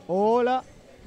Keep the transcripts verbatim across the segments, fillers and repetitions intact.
Hola.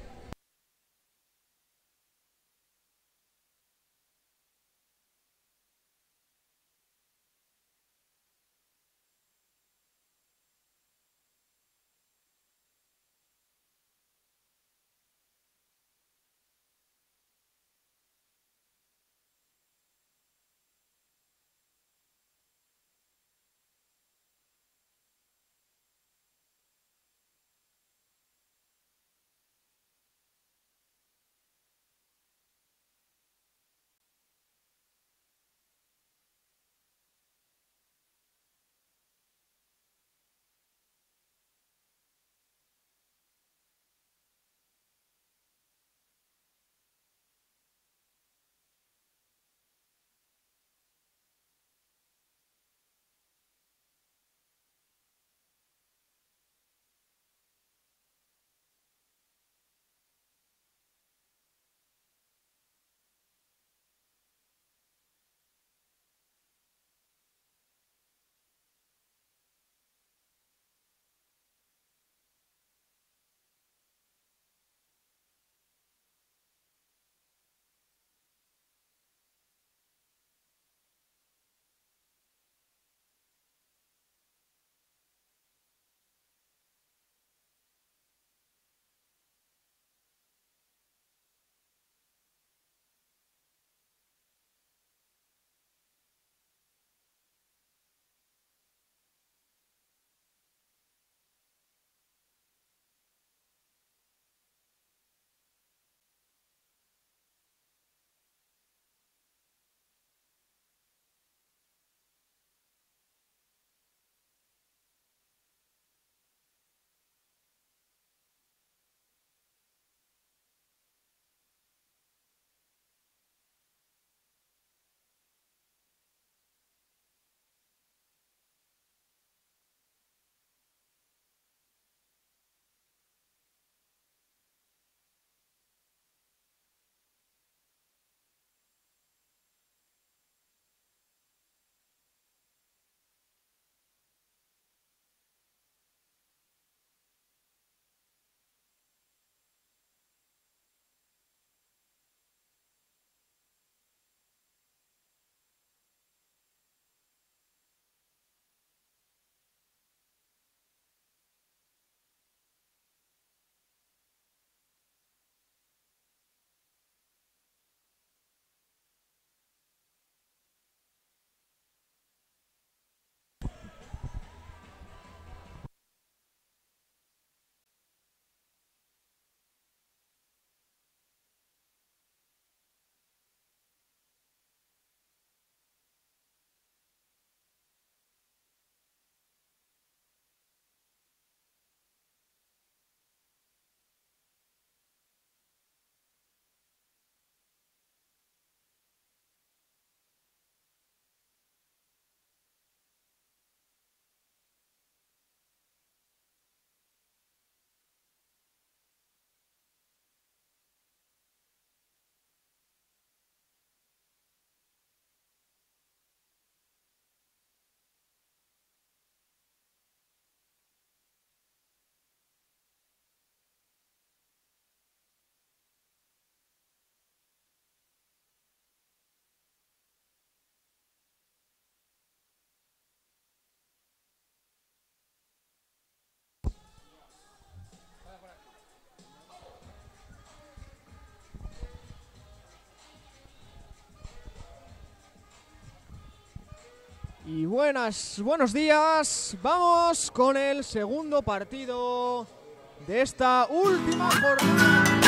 Y buenas, buenos días. Vamos con el segundo partido de esta última jornada.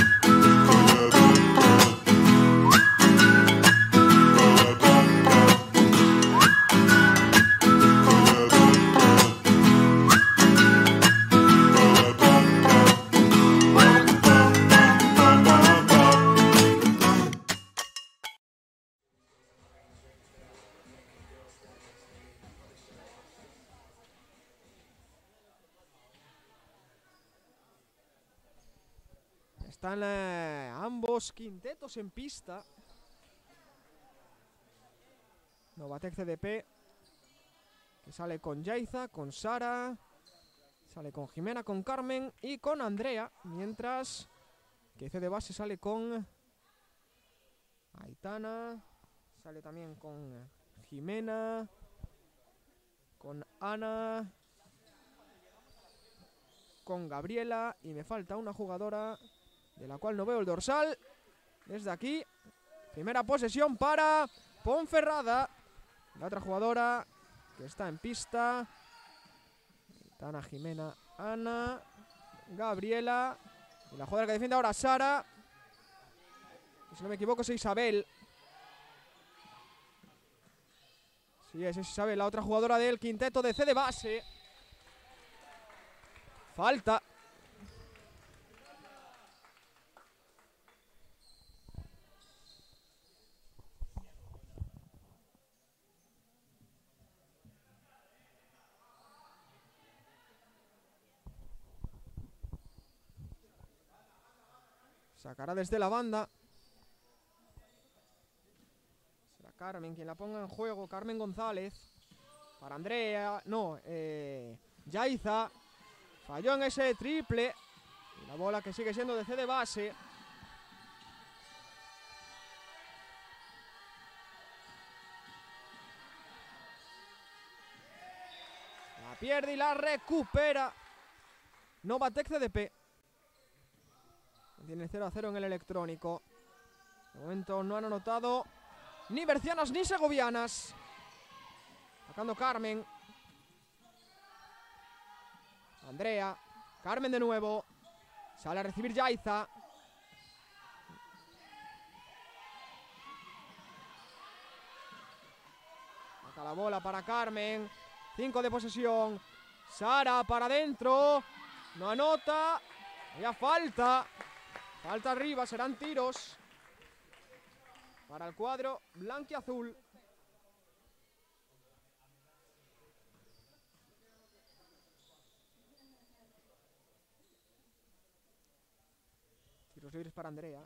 Están eh, ambos quintetos en pista. Novatec C D P, que sale con Yaiza, con Sara, Sale con Jimena, con Carmen y con Andrea. Mientras que C de base sale con Aitana. Sale también con Jimena. Con Ana. Con Gabriela. Y me falta una jugadora de la cual no veo el dorsal. Desde aquí. Primera posesión para Ponferrada. La otra jugadora que está en pista. Aitana, Jimena, Ana, Gabriela. Y la jugadora que defiende ahora Sara. Y si no me equivoco es Isabel. Sí, es Isabel, la otra jugadora del quinteto de C de base. Falta. Sacará desde la banda. Será Carmen quien la ponga en juego. Carmen González. Para Andrea. No, eh, Yaiza. Falló en ese triple. Y la bola que sigue siendo de C de base. La pierde y la recupera Novatec C D P. Tiene cero a cero en el electrónico. De momento no han anotado ni bercianas ni segovianas. Sacando Carmen. Andrea. Carmen de nuevo. Sale a recibir Yaiza. Saca la bola para Carmen. cinco de posesión. Sara para adentro. No anota. Ya falta. Falta arriba, serán tiros para el cuadro blanquiazul. Tiros libres para Andrea.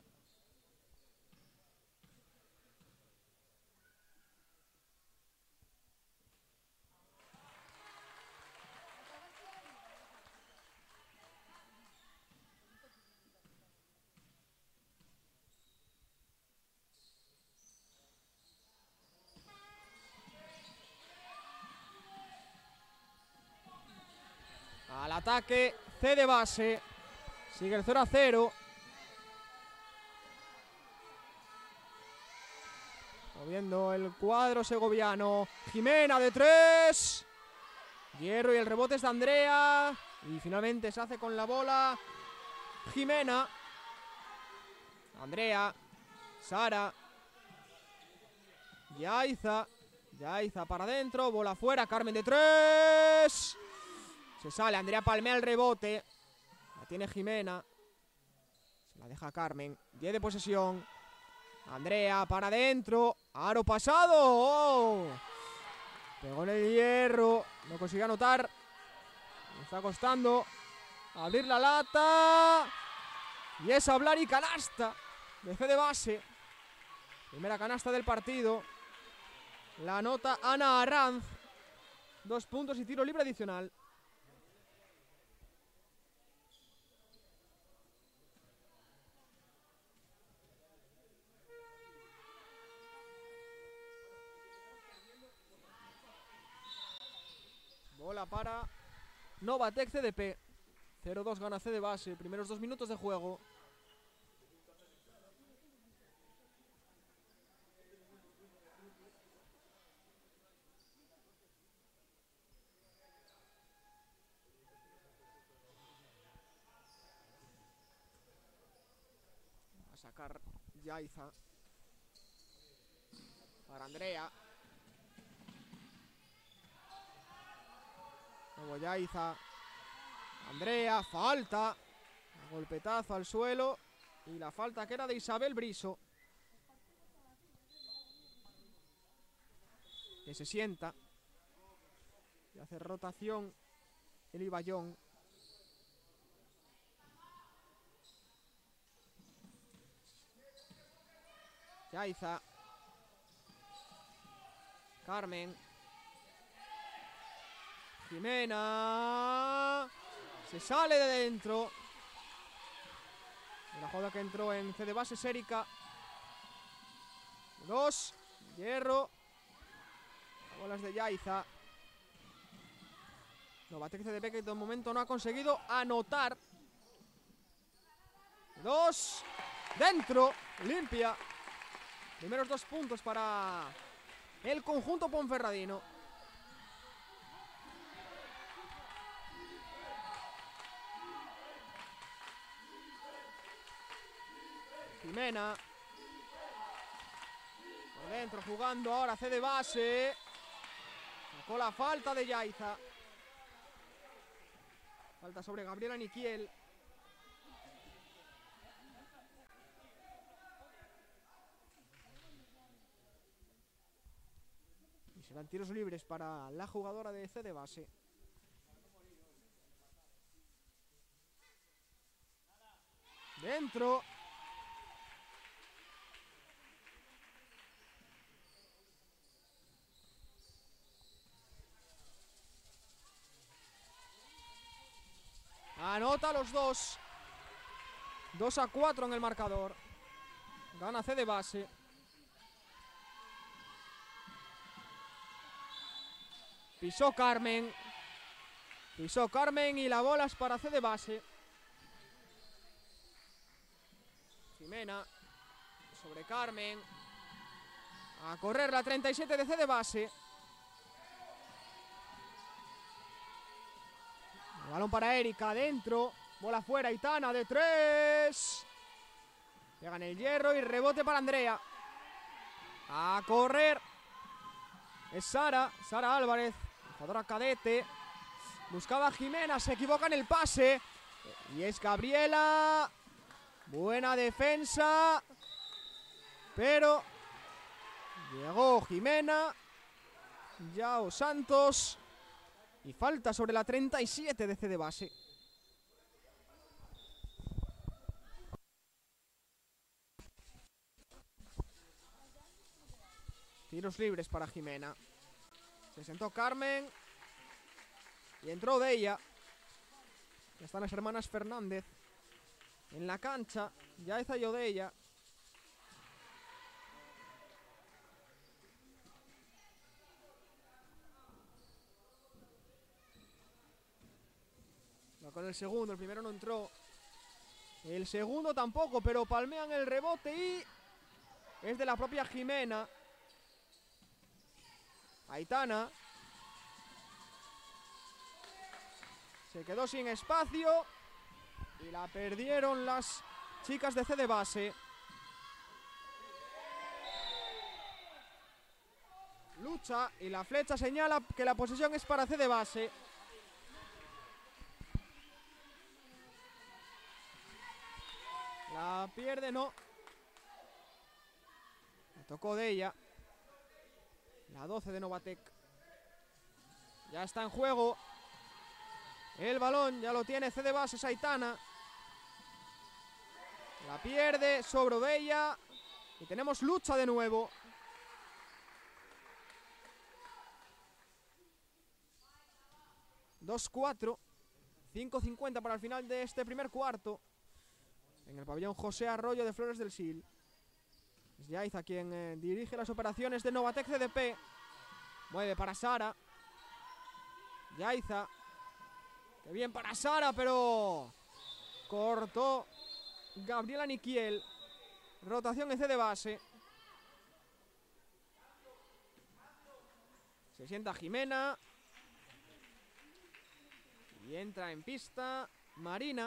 Al ataque, C de base. Sigue el cero a cero. Moviendo el cuadro segoviano. Jimena de tres. Hierro y el rebote es de Andrea. Y finalmente se hace con la bola Jimena. Andrea. Sara. Yaiza. Yaiza para adentro. Bola afuera. Carmen de tres. Se sale, Andrea palmea el rebote. La tiene Jimena. Se la deja Carmen. diez de posesión. Andrea para adentro. Aro pasado. ¡Oh! Pegó en el hierro. No consigue anotar. Le está costando abrir la lata. Y es hablar y canasta de C de base. Primera canasta del partido. La anota Ana Arranz. Dos puntos y tiro libre adicional. Bola para Novatec C D P. cero dos gana C de base. Primeros dos minutos de juego. A sacar Yaiza. Para Andrea. Luego Yaiza. Andrea, falta. Golpetazo al suelo. Y la falta que era de Isabel Briso. Que se sienta. Y hace rotación el Ibayón. Yaiza. Carmen. Jimena. Se sale de dentro. La jugada que entró en C de base es Erika. Dos. Hierro. Bolas de Yaiza. Novatek C D P que de momento no ha conseguido anotar. Dos. Dentro. Limpia. Primeros dos puntos para el conjunto ponferradino. Jimena. Por dentro jugando ahora C de base. Sacó la falta de Yaiza. Falta sobre Gabriela Niquiel. Y serán tiros libres para la jugadora de C de base. Dentro. Anota los dos. dos a cuatro en el marcador. Gana C de base. Pisó Carmen. Pisó Carmen y la bola es para C de base. Jimena. Sobre Carmen. A correr la treinta y siete de C de base. El balón para Erika, adentro. Bola fuera, Aitana de tres. Pegan el hierro y rebote para Andrea. A correr. Es Sara, Sara Álvarez, jugadora cadete. Buscaba a Jimena, se equivoca en el pase. Y es Gabriela. Buena defensa. Pero llegó Jimena. Yao Santos. Y falta sobre la treinta y siete de C de base. Tiros libres para Jimena. Se sentó Carmen. Y entró de ella. Ya están las hermanas Fernández en la cancha. Yaiza y Odeya. Va con el segundo, el primero no entró. El segundo tampoco, pero palmean el rebote y es de la propia Jimena. Aitana. Se quedó sin espacio y la perdieron las chicas de C de base. Lucha y la flecha señala que la posesión es para C de base. La pierde, no. Le tocó de ella. La doce de Novatek. Ya está en juego. El balón ya lo tiene C de base, Aitana. La pierde, sobre Odeya. Y tenemos lucha de nuevo. dos cuatro. cinco cincuenta para el final de este primer cuarto. En el pabellón José Arroyo de Flores del Sil. Es Yaiza quien eh, dirige las operaciones de Novatek C D P. Mueve para Sara. Yaiza. Qué bien para Sara, pero cortó Gabriela Niquiel. Rotación en C de base. Se sienta Jimena. Y entra en pista Marina.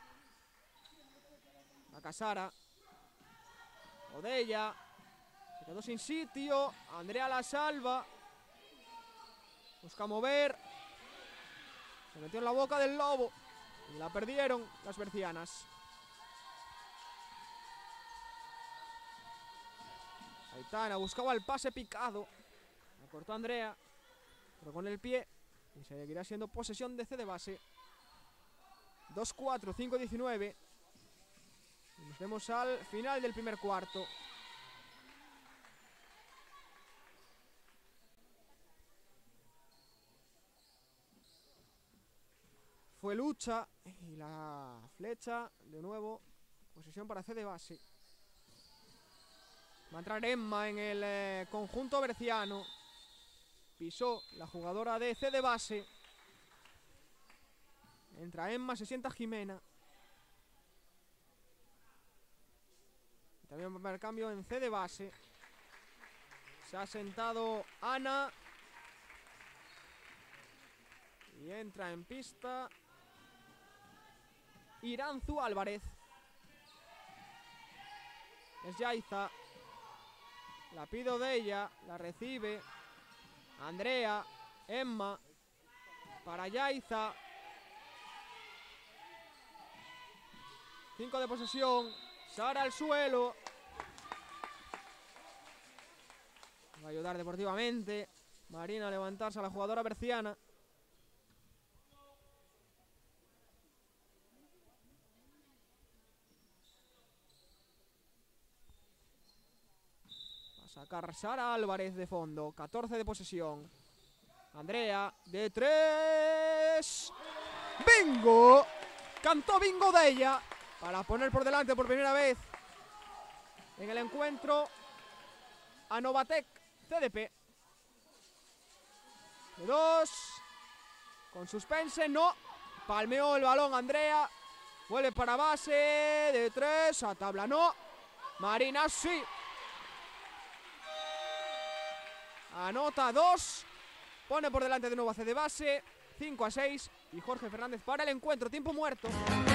Acá Sara. Odeya. Se quedó sin sitio. Andrea la salva. Busca mover. Se metió en la boca del lobo. Y la perdieron las bercianas. Aitana buscaba el pase picado. La cortó Andrea. Pero con el pie. Y seguirá siendo posesión de C de base. dos cuatro, cinco diecinueve. Nos vemos al final del primer cuarto. fue lucha. Y la flecha, de nuevo, posesión para C de base. Va a entrar Emma en el eh, conjunto berciano. Pisó la jugadora de C de base. Entra Emma, se sienta Jimena. También va a haber cambio en C de base. Se ha sentado Ana. Y entra en pista Iranzu Álvarez. Es Yaiza. La pido de ella. La recibe Andrea. Emma. Para Yaiza. cinco de posesión. Sara al suelo. Va a ayudar deportivamente Marina a levantarse a la jugadora berciana. Va a sacar Sara Álvarez de fondo. catorce de posesión. Andrea de tres. ¡Bingo! Cantó bingo de ella para poner por delante por primera vez en el encuentro a Novatec C D P. De dos. Con suspense, no. Palmeó el balón Andrea. Vuelve para base. De tres. A tabla, no. Marina, sí. Anota dos. Pone por delante de nuevo a C de base. cinco a seis. Y Jorge Fernández para el encuentro. Tiempo muerto.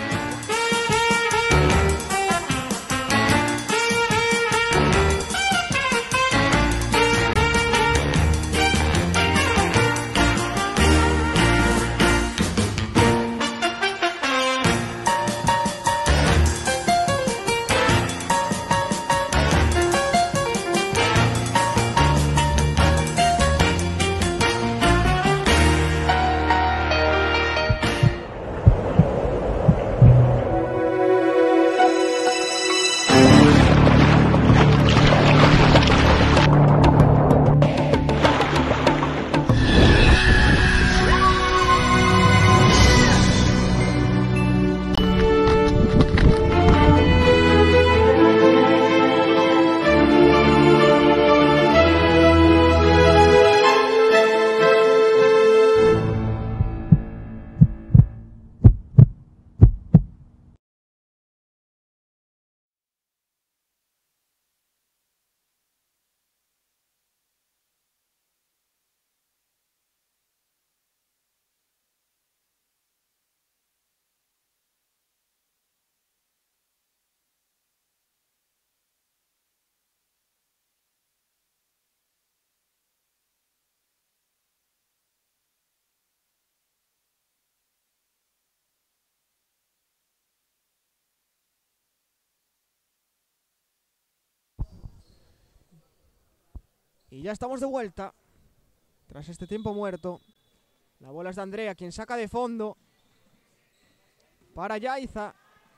Y ya estamos de vuelta. Tras este tiempo muerto. La bola es de Andrea, quien saca de fondo. Para Yaiza.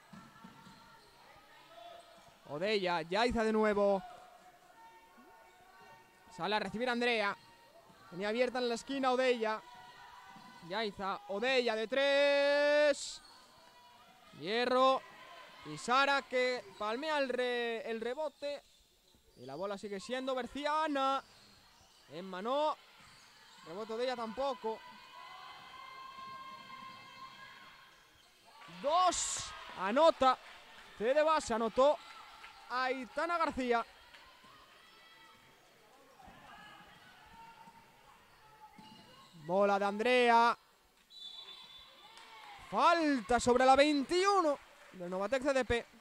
Odella, Yaiza de nuevo. Sale a recibir a Andrea. Tenía abierta en la esquina Odella. Yaiza, Odella de tres. Hierro. Y Sara que palmea el, re, el rebote. Y la bola sigue siendo berciana. Emma no. Rebote de ella tampoco. Dos. Anota. C de base anotó Aitana García. Bola de Andrea. Falta sobre la veintiuno del Novatec C D P.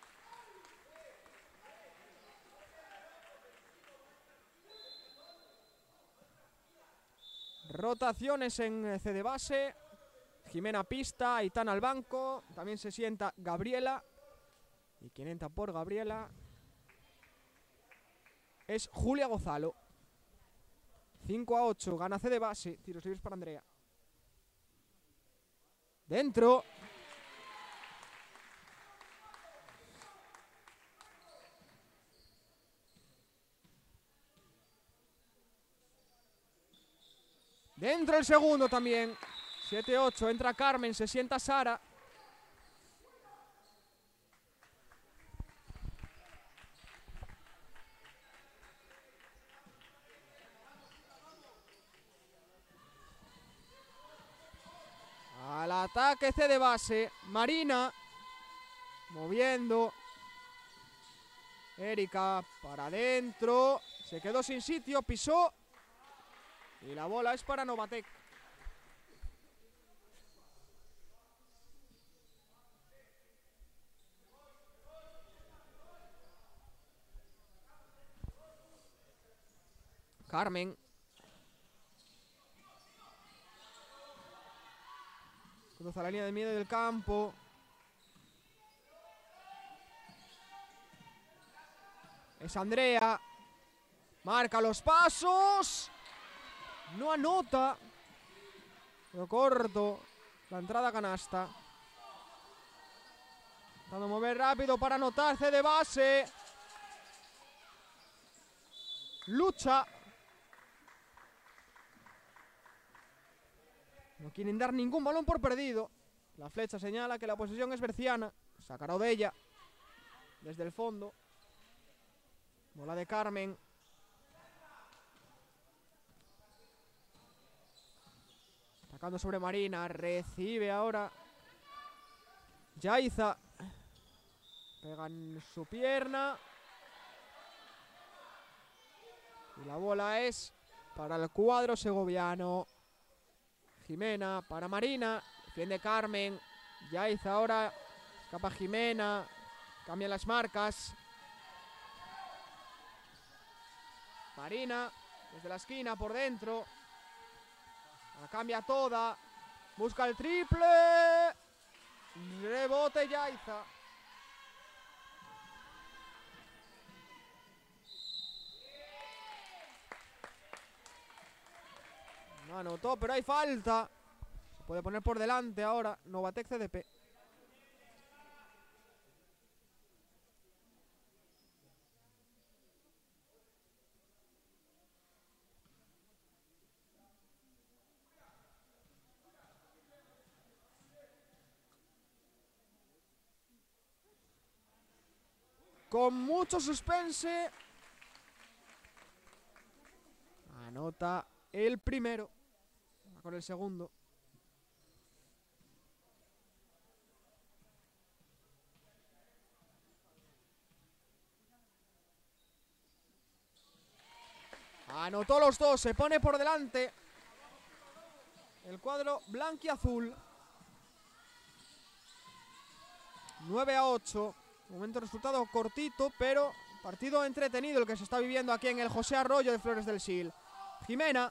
Rotaciones en C de base. Jimena pista, Aitana al banco. También se sienta Gabriela. Y quien entra por Gabriela es Julia Gozalo. cinco a ocho, gana C de base. Tiros libres para Andrea. Dentro. Dentro el segundo también. siete ocho, entra Carmen, se sienta Sara. Al ataque C de base. Marina. Moviendo. Erika para adentro. Se quedó sin sitio, pisó. Y la bola es para Novatek. Carmen. Cruza la línea de medio del campo. Es Andrea. Marca los pasos. No anota. Pero corto. La entrada canasta. Intentando mover rápido para anotar. C de base. Lucha. No quieren dar ningún balón por perdido. La flecha señala que la posesión es berciana. Sacará de ella. Desde el fondo. Bola de Carmen. Atacando sobre Marina. Recibe ahora Yaiza. Pega en su pierna. Y la bola es para el cuadro segoviano. Jimena para Marina. Defiende Carmen. Yaiza ahora. Escapa Jimena. Cambian las marcas. Marina. Desde la esquina por dentro. La cambia toda. Busca el triple. Rebote Yaiza. No anotó, pero hay falta. Se puede poner por delante ahora Novatek C D P. Con mucho suspense. Anota el primero. Va con el segundo. Anotó los dos. Se pone por delante el cuadro blanquiazul. nueve a ocho. Momento resultado cortito, pero partido entretenido el que se está viviendo aquí en el José Arroyo de Flores del Sil. Jimena.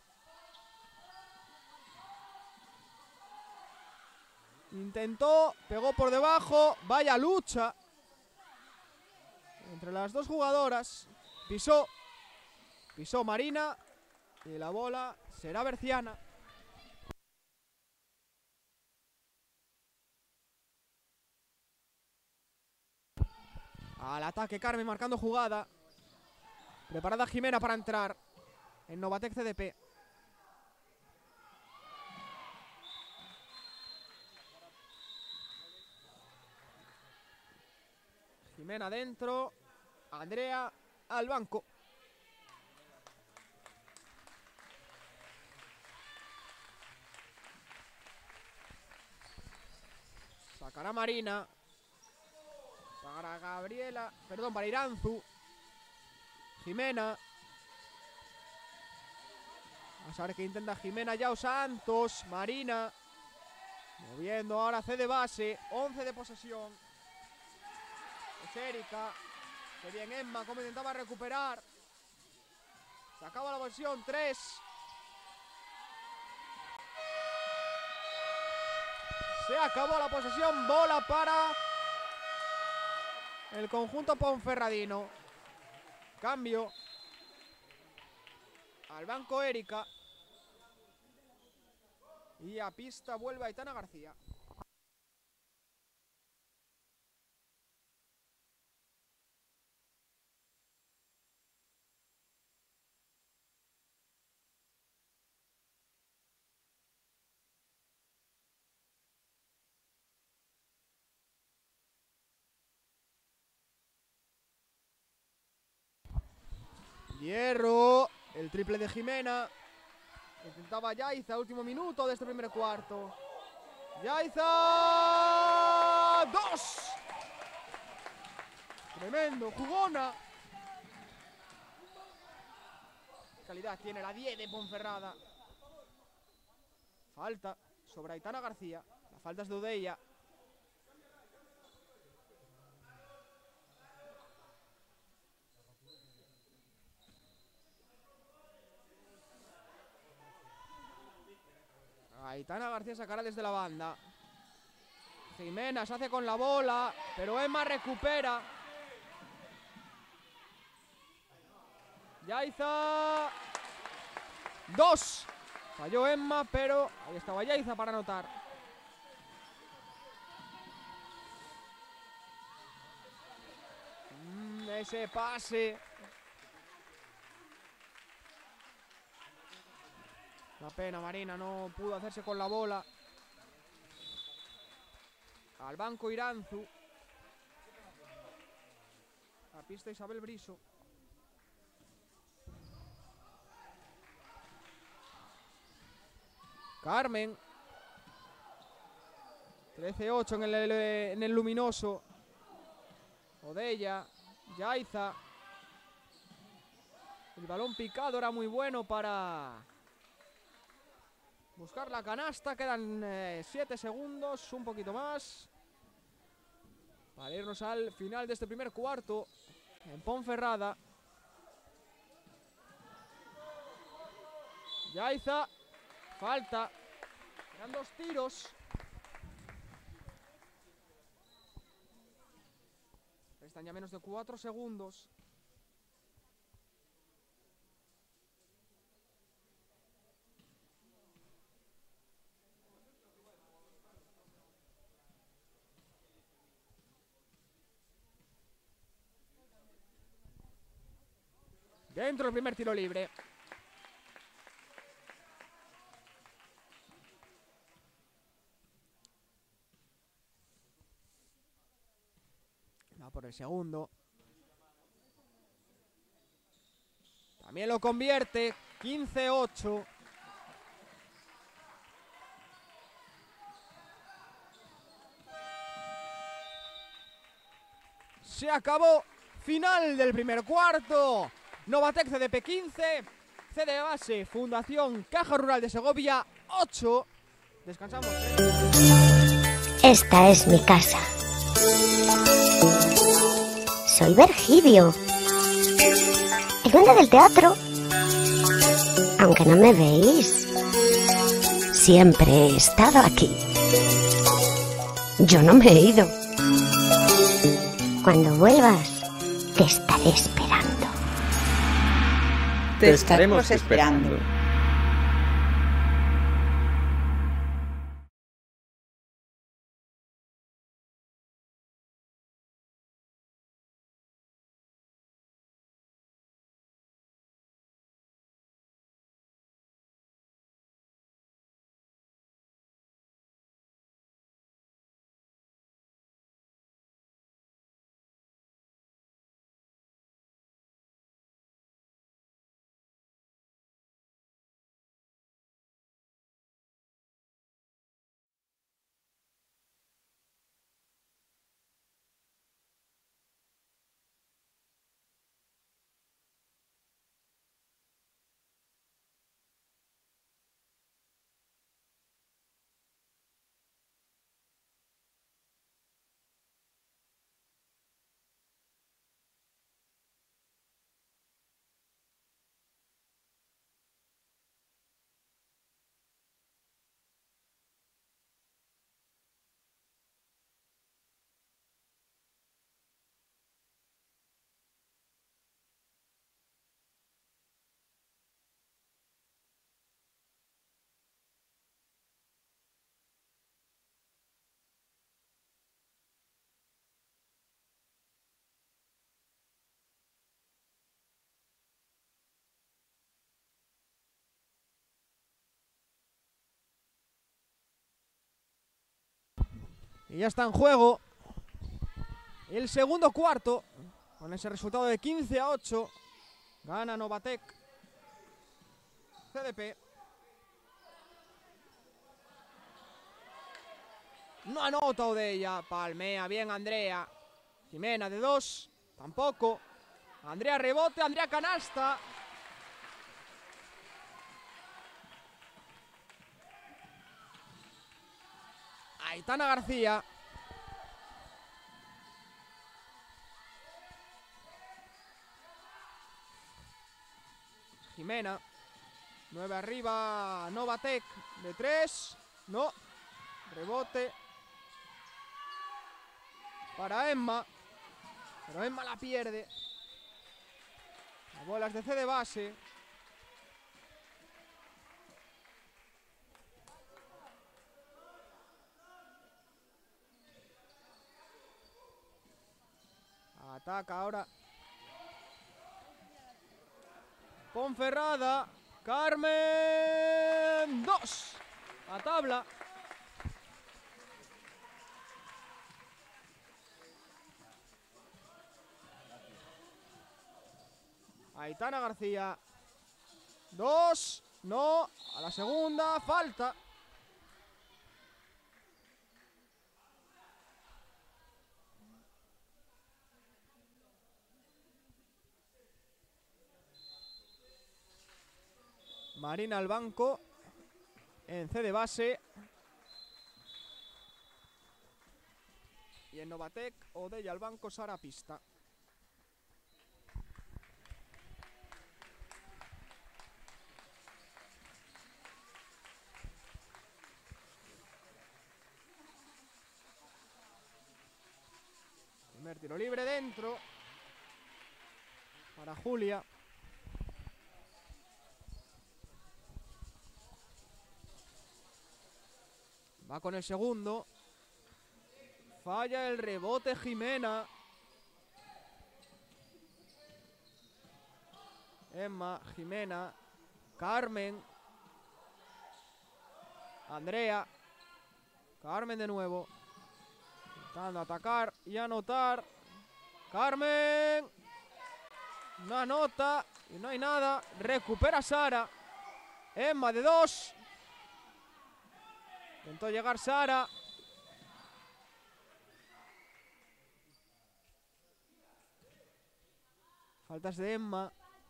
Intentó, pegó por debajo. Vaya lucha entre las dos jugadoras. Pisó. Pisó Marina. Y la bola será berciana. Al ataque Carmen marcando jugada. Preparada Jimena para entrar en Novatek C D P. Jimena dentro. Andrea al banco. Sacará Marina. Para Gabriela. Perdón, para Iranzu. Jimena. Vamos a ver qué intenta Jimena. Yao Santos. Marina. Moviendo ahora C de base. once de posesión. Es Erika. Qué bien Emma. Como intentaba recuperar. Se acaba la posesión. tres. Se acabó la posesión. Bola para el conjunto ponferradino. Cambio. Al banco Erika. Y a pista vuelve Aitana García. Hierro. El triple de Jimena. Intentaba Yaiza, último minuto de este primer cuarto. Yaiza. ¡Dos! Tremendo, jugona. ¿Qué calidad tiene la diez de Ponferrada? Falta sobre Aitana García. La falta es de Udeya. Aitana García sacará desde la banda. Jimena se hace con la bola, pero Emma recupera. Yaiza. Dos. Falló Emma, pero ahí estaba Yaiza para anotar. Mm, ese pase. Una pena, Marina no pudo hacerse con la bola. Al banco Iranzu. A pista Isabel Briso. Carmen. trece ocho en el, en el luminoso. Odella. Yaiza. El balón picado era muy bueno para buscar la canasta. Quedan siete eh, segundos, un poquito más, para irnos al final de este primer cuarto en Ponferrada. Yaiza. Falta. Eran dos tiros. Restan ya menos de cuatro segundos. Dentro el primer tiro libre. Va por el segundo. También lo convierte. quince ocho. Se acabó. Final del primer cuarto. Novatec C D P quince. C D Base Fundación Caja Rural de Segovia ocho. Descansamos. Esta es mi casa. Soy Virgilio, el duende del teatro. Aunque no me veis, siempre he estado aquí. Yo no me he ido. Cuando vuelvas, te estaré esperando. Te estaremos esperando. Y ya está en juego el segundo cuarto, con ese resultado de quince a ocho. Gana Novatek. C D P. No anota Odella. Palmea bien Andrea. Jimena de dos. Tampoco. Andrea rebote. Andrea canasta. Aitana García. Jimena. nueve arriba. Novatek. De tres. No. Rebote. Para Emma. Pero Emma la pierde. La bola es de C de base. Ataca ahora Ponferrada. Carmen. Dos. A tabla. Aitana García. Dos. No. A la segunda. Falta. Marina al banco. En C de base. Y en Novatek, Odella al banco, Sara pista. Primer tiro libre dentro. Para Julia. Va con el segundo. Falla el rebote Jimena. Emma, Jimena, Carmen, Andrea, Carmen de nuevo. Intentando atacar y anotar. Carmen. No anota y no hay nada. Recupera Sara. Emma de dos. Intentó llegar Sara. Faltas de Emma.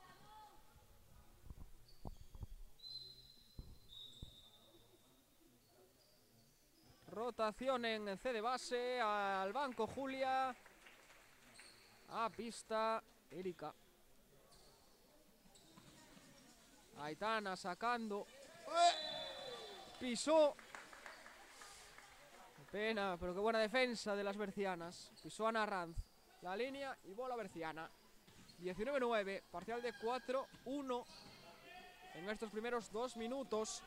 Rotación en C de base. Al banco Julia. A pista Erika. Aitana sacando. ¡Eh! Pisó. Qué pena, pero qué buena defensa de las bercianas. Pisó Ana Ranz la línea y bola berciana. diecinueve nueve, parcial de cuatro uno en estos primeros dos minutos.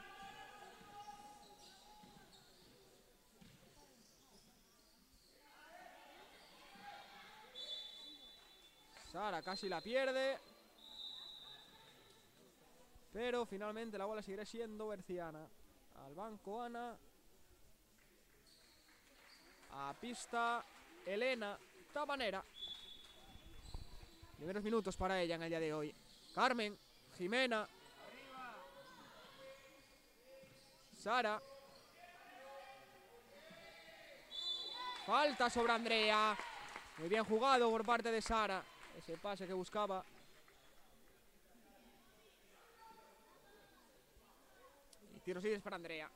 Sara casi la pierde, pero finalmente la bola seguirá siendo berciana. Al banco Ana. A pista Elena Tabanera. Primeros minutos para ella en el día de hoy. Carmen, Jimena, Sara. Falta sobre Andrea. Muy bien jugado por parte de Sara. Ese pase que buscaba. Y tiros libres para Andrea.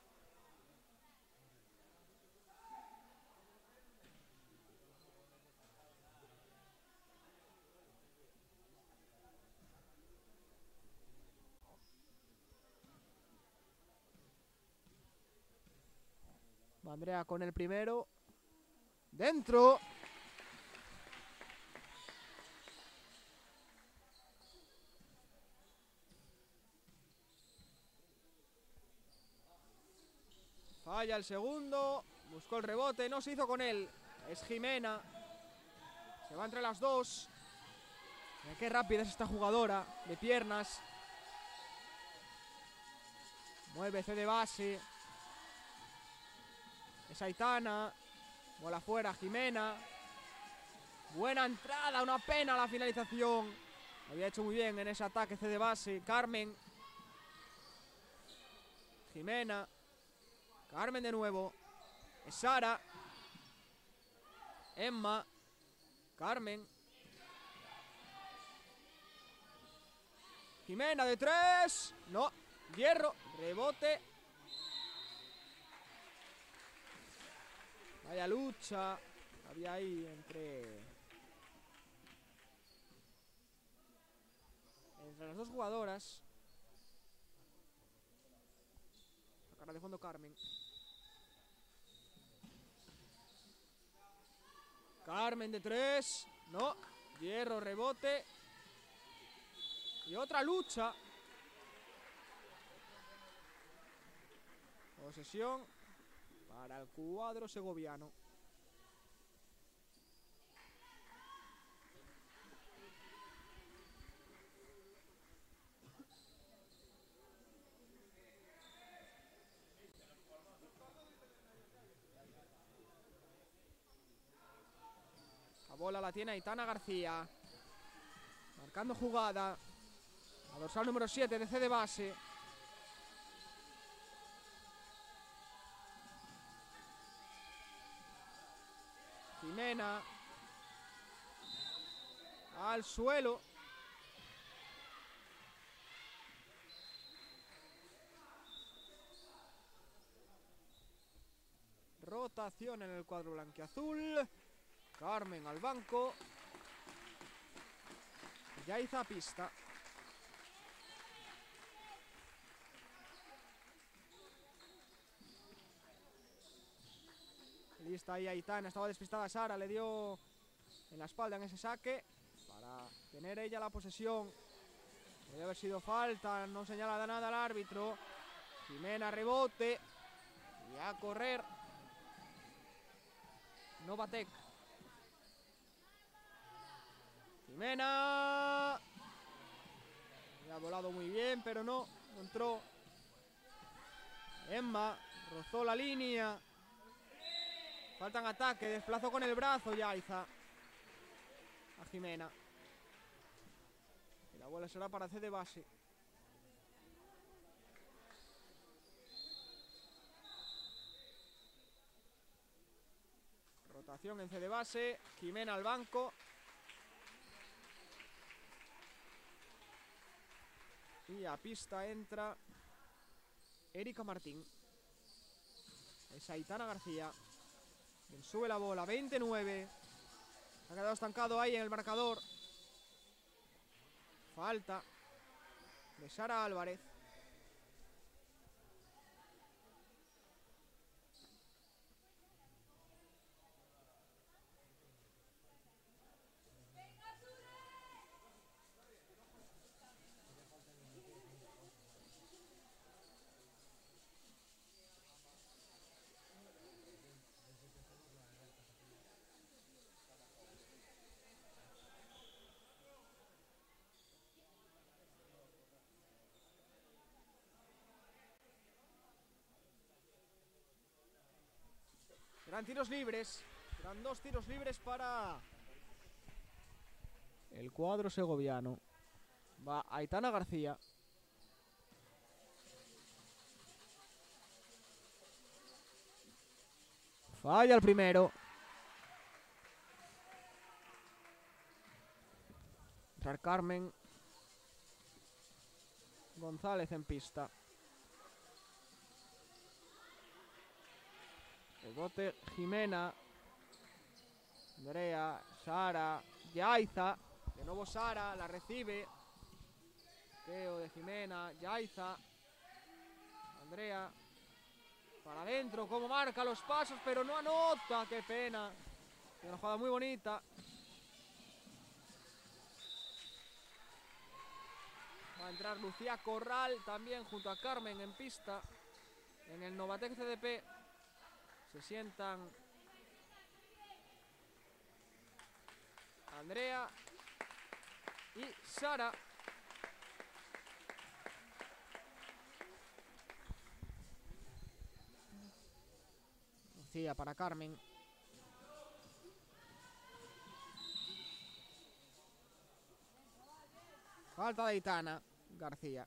Andrea con el primero. Dentro. Falla el segundo. Buscó el rebote. No se hizo con él. Es Jimena. Se va entre las dos. Mira qué rápida es esta jugadora. De piernas. Mueve C de base. Es Aitana. Bola fuera, Jimena. Buena entrada, una pena la finalización. Había hecho muy bien en ese ataque C de base. Carmen. Jimena. Carmen de nuevo. Sara. Emma. Carmen. Jimena de tres. No. Hierro. Rebote. Vaya lucha. Había ahí entre... Entre las dos jugadoras. La cara de fondo Carmen. Carmen de tres. No. Hierro, rebote. Y otra lucha. Posesión para el cuadro segoviano. La bola la tiene Aitana García. Marcando jugada. La dorsal número siete de C de base. Jimena. Al suelo. Rotación en el cuadro blanquiazul. Carmen al banco. Yaiza a pista. Lista ahí Aitana. Estaba despistada Sara. Le dio en la espalda en ese saque. Para tener ella la posesión. Debe haber sido falta. No señala nada al árbitro. Jimena rebote. Y a correr. Novatek. Jimena. Ha volado muy bien, pero no, no entró. Emma rozó la línea. Faltan ataque, desplazó con el brazo Yaiza a Jimena. Y la bola será para C de base. Rotación en C de base. Jimena al banco. Y a pista entra Erika Martín. Es Aitana García. Quien sube la bola. veinte nueve. Se ha quedado estancado ahí en el marcador. Falta de Sara Álvarez. Serán tiros libres. Serán dos tiros libres para el cuadro segoviano. Va Aitana García. Falla el primero. Entrar Carmen González en pista. Rebote Jimena. Andrea. Sara. Yaiza. De nuevo Sara. La recibe. Teo de Jimena. Yaiza. Andrea. Para adentro. Como marca los pasos. Pero no anota. Qué pena. Una jugada muy bonita. Va a entrar Lucía Corral. También junto a Carmen en pista. En el Novatek C D P. Se sientan Andrea y Sara. Lucía para Carmen. Falta de Aitana García.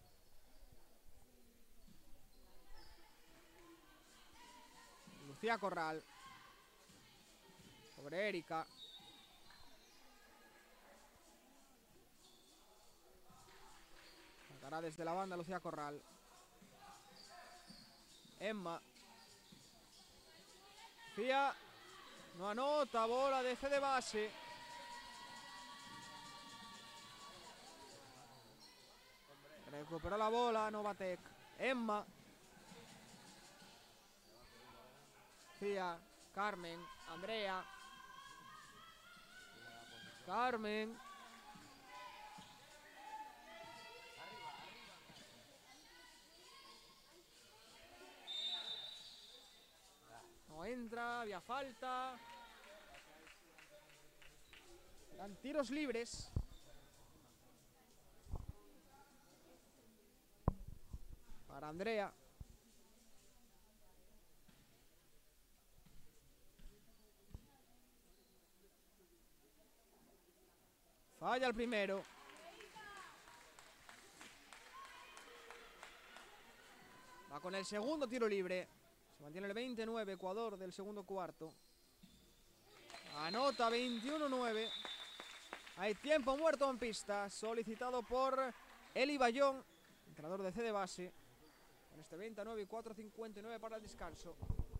Lucía Corral. Sobre Erika. Sacará desde la banda Lucía Corral. Emma. Lucía. No anota. Bola de C de base. Recuperó la bola Novatek. Emma. Lucía. Carmen. Andrea. Carmen. No entra, había falta. Dan tiros libres. Para Andrea. Falla el primero. Va con el segundo tiro libre. Se mantiene el veintinueve, Ecuador del segundo cuarto. Anota veintiuno nueve. Hay tiempo muerto en pista, solicitado por Eli Bayón, entrenador de C de base. Con este veintinueve y cuatro cincuenta y nueve para el descanso.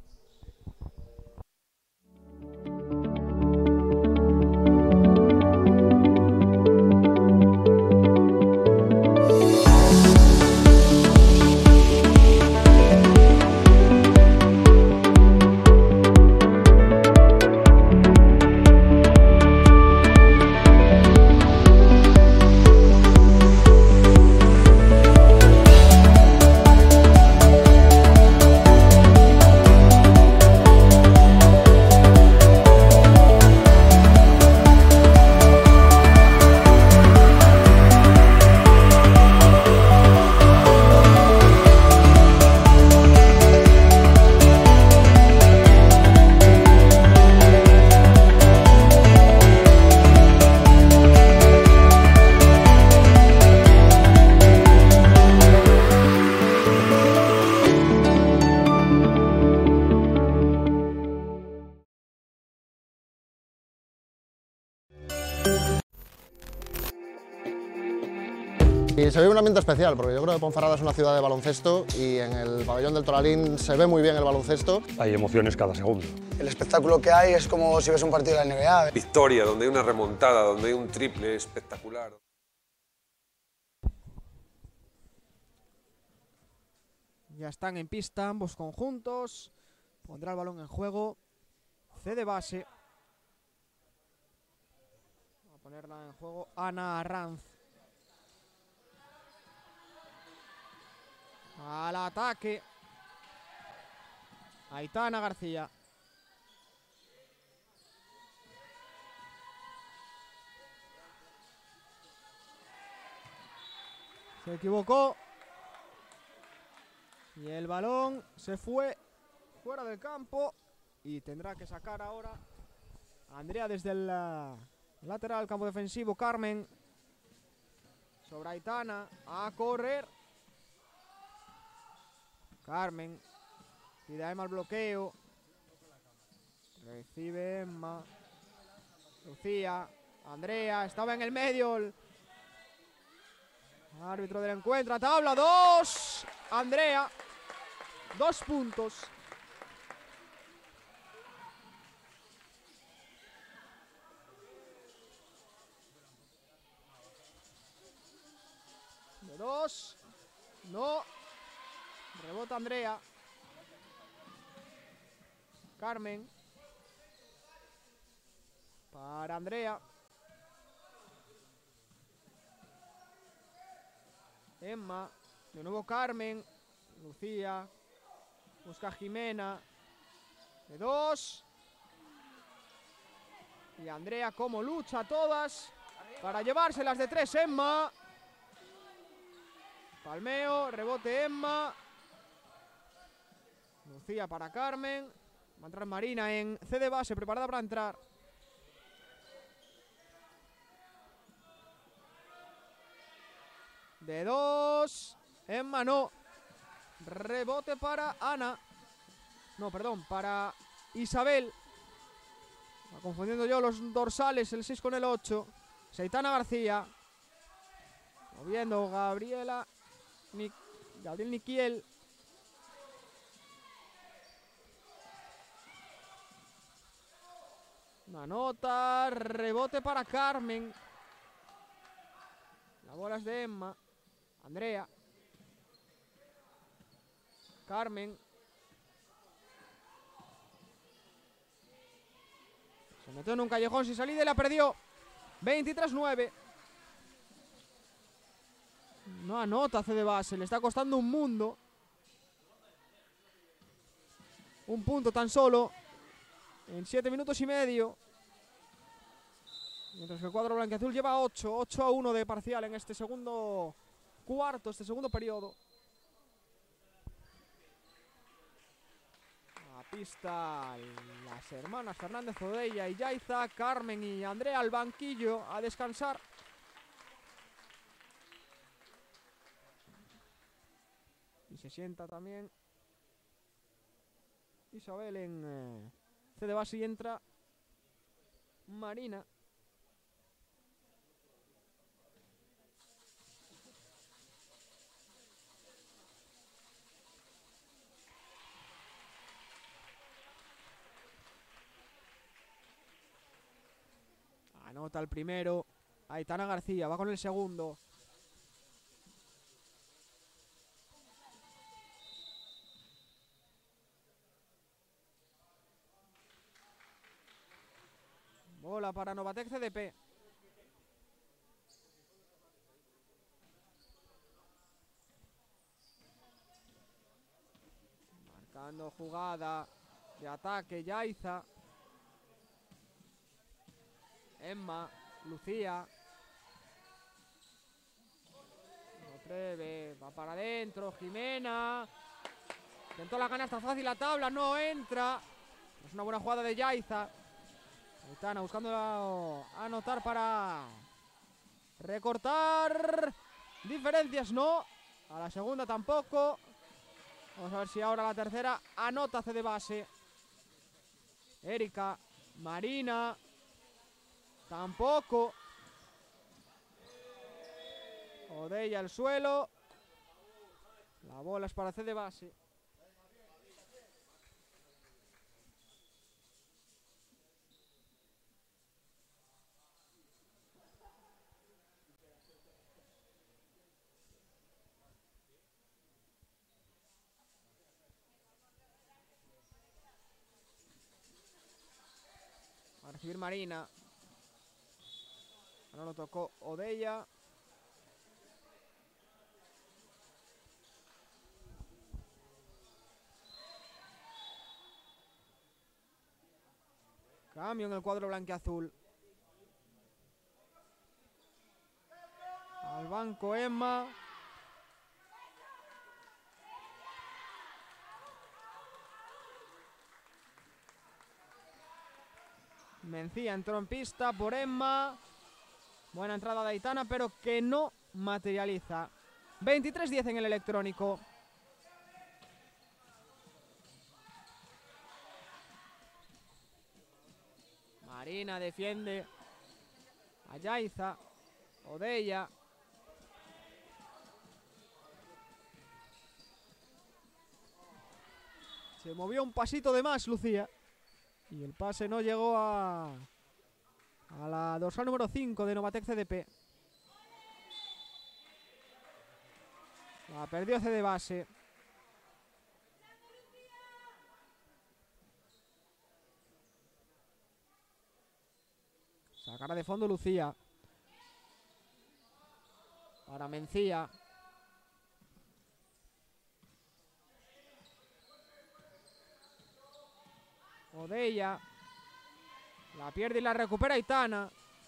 Y se vive un ambiente especial, porque yo creo que Ponferrada es una ciudad de baloncesto y en el pabellón del Toralín se ve muy bien el baloncesto. Hay emociones cada segundo. El espectáculo que hay es como si ves un partido de la N B A. Victoria, donde hay una remontada, donde hay un triple espectacular. Ya están en pista ambos conjuntos. Pondrá el balón en juego. C de base. Va a ponerla en juego Ana Arranz. Al ataque. Aitana García. Se equivocó. Y el balón se fue fuera del campo. Y tendrá que sacar ahora Andrea desde el uh, lateral, campo defensivo. Carmen. Sobre Aitana. A correr. Carmen. Pide a Emma el bloqueo. Recibe Emma. Lucía. Andrea. Estaba en el medio. El árbitro del encuentro. Tabla. Dos. Andrea. Dos puntos. De dos. No. Rebota Andrea. Carmen. Para Andrea. Emma. De nuevo Carmen. Lucía. Busca a Jimena. De dos. Y Andrea como lucha todas para llevárselas de tres. Emma. Palmeo. Rebote Emma. Lucía para Carmen. Va a entrar Marina en C de base, preparada para entrar. De dos. Emma no. Rebote para Ana. No, perdón, para Isabel. Va confundiendo yo los dorsales, el seis con el ocho. Seitana García. Moviendo Gabriela. Ni, Gabriel Niquiel. Una nota. Rebote para Carmen. La bola es de Emma. Andrea. Carmen. Se metió en un callejón sin salida y la perdió. veintitrés nueve. No anota C de base. Le está costando un mundo. Un punto tan solo. En siete minutos y medio. Mientras que el cuadro blanquiazul lleva ocho. ocho a uno de parcial en este segundo cuarto, este segundo periodo. A pista las hermanas Fernández Odella y Yaiza. Carmen y Andrea al banquillo a descansar. Y se sienta también Isabel en eh, C de base y entra Marina. Anota el primero. Aitana García va con el segundo. Bola para Novatec C D P. Marcando jugada de ataque Yaiza. Emma, Lucía. No atreve, va para adentro, Jimena. Intentó la canasta fácil a tabla, no entra. Es una buena jugada de Yaiza. Aitana buscando anotar para recortar diferencias, no. A la segunda tampoco. Vamos a ver si ahora la tercera anota C de base. Erika, Marina. Tampoco. Odella al suelo. La bola es para C de base. Va a recibir Marina. Ahora lo tocó Odella. Cambio en el cuadro blanquiazul. Al banco Emma. Mencía entró en pista por Emma. Buena entrada de Aitana, pero que no materializa. veintitrés diez en el electrónico. Marina defiende a Yaiza. Odella. Se movió un pasito de más, Lucía. Y el pase no llegó a, a la dorsal número cinco de Novatec C D P. La perdió C de base. Sacará de fondo Lucía. Para Mencía. Odella. La pierde y la recupera Aitana.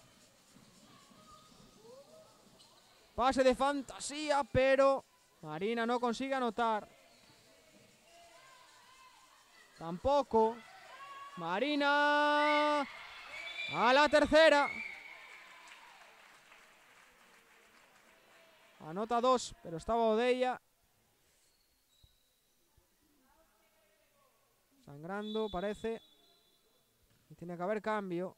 Pase de fantasía, pero Marina no consigue anotar. Tampoco. Marina. A la tercera. Anota dos, pero estaba Odella. Sangrando, parece. Y tiene que haber cambio.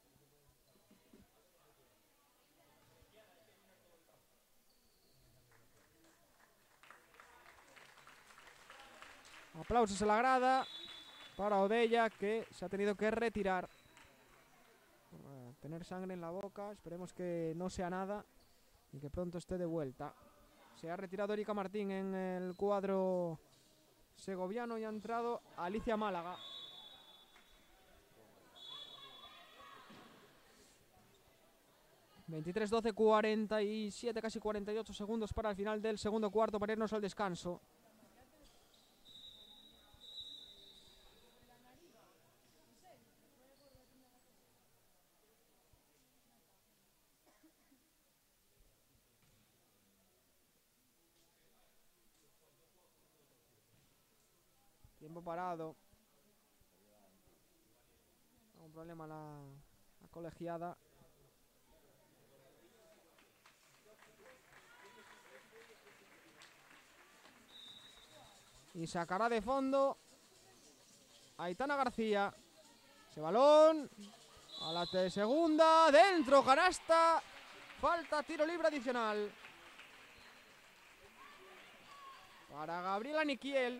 Aplausos en la grada para Odella, que se ha tenido que retirar por tener sangre en la boca. Esperemos que no sea nada y que pronto esté de vuelta. Se ha retirado Erika Martín en el cuadro segoviano y ha entrado Alicia Málaga. veintitrés doce, cuarenta y siete, casi cuarenta y ocho segundos para el final del segundo cuarto, para irnos al descanso. Tiempo parado. Un problema la, la colegiada. Y sacará de fondo Aitana García. Ese balón a la segunda. Dentro, canasta. Falta, tiro libre adicional para Gabriela Niquiel.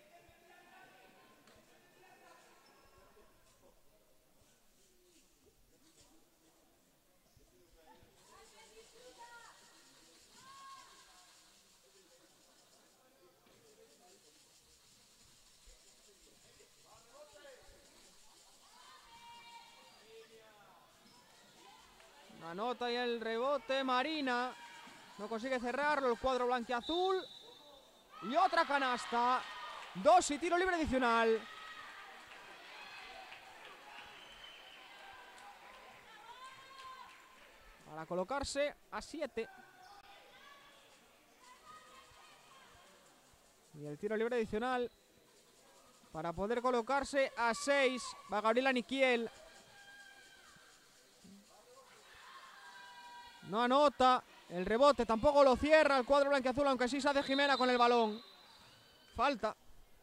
Anota y el rebote Marina. No consigue cerrarlo el cuadro blanquiazul. Y otra canasta. Dos y tiro libre adicional. Para colocarse a siete. Y el tiro libre adicional para poder colocarse a seis. Va Gabriela Niquiel. No anota. El rebote tampoco lo cierra el cuadro blanquiazul, aunque sí se hace Jimena con el balón. Falta.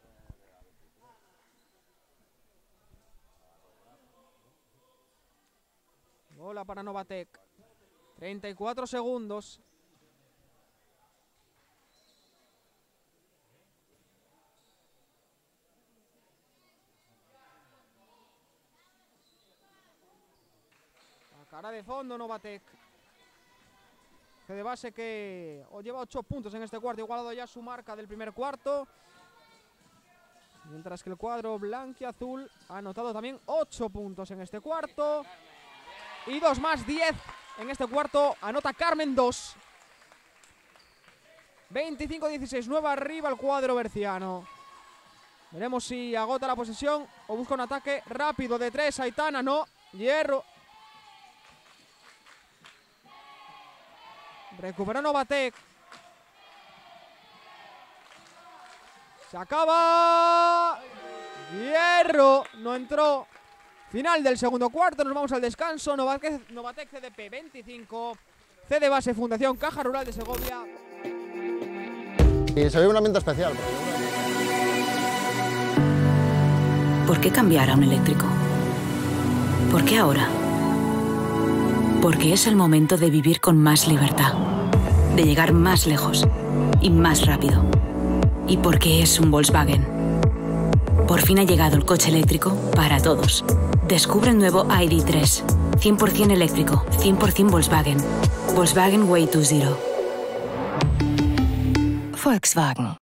Bola para Novatek. treinta y cuatro segundos. La cara de fondo Novatek. De base que lleva ocho puntos en este cuarto, igualado ya su marca del primer cuarto. Mientras que el cuadro blanquiazul ha anotado también ocho puntos en este cuarto. Y dos más, diez en este cuarto. Anota Carmen dos. veinticinco dieciséis, nueva arriba el cuadro berciano. Veremos si agota la posesión o busca un ataque rápido de tres. Aitana, no. Hierro. Recupera Novatek. Se acaba. Hierro. No entró. Final del segundo cuarto. Nos vamos al descanso. Novatek, Novatek C D P veinticinco. C D Base Fundación Caja Rural de Segovia. Y se ve un ambiente especial. ¿Por qué cambiar a un eléctrico? ¿Por qué ahora? Porque es el momento de vivir con más libertad, de llegar más lejos y más rápido. Y porque es un Volkswagen. Por fin ha llegado el coche eléctrico para todos. Descubre el nuevo I D tres. cien por cien eléctrico, cien por cien Volkswagen. Volkswagen Way to Zero. Volkswagen.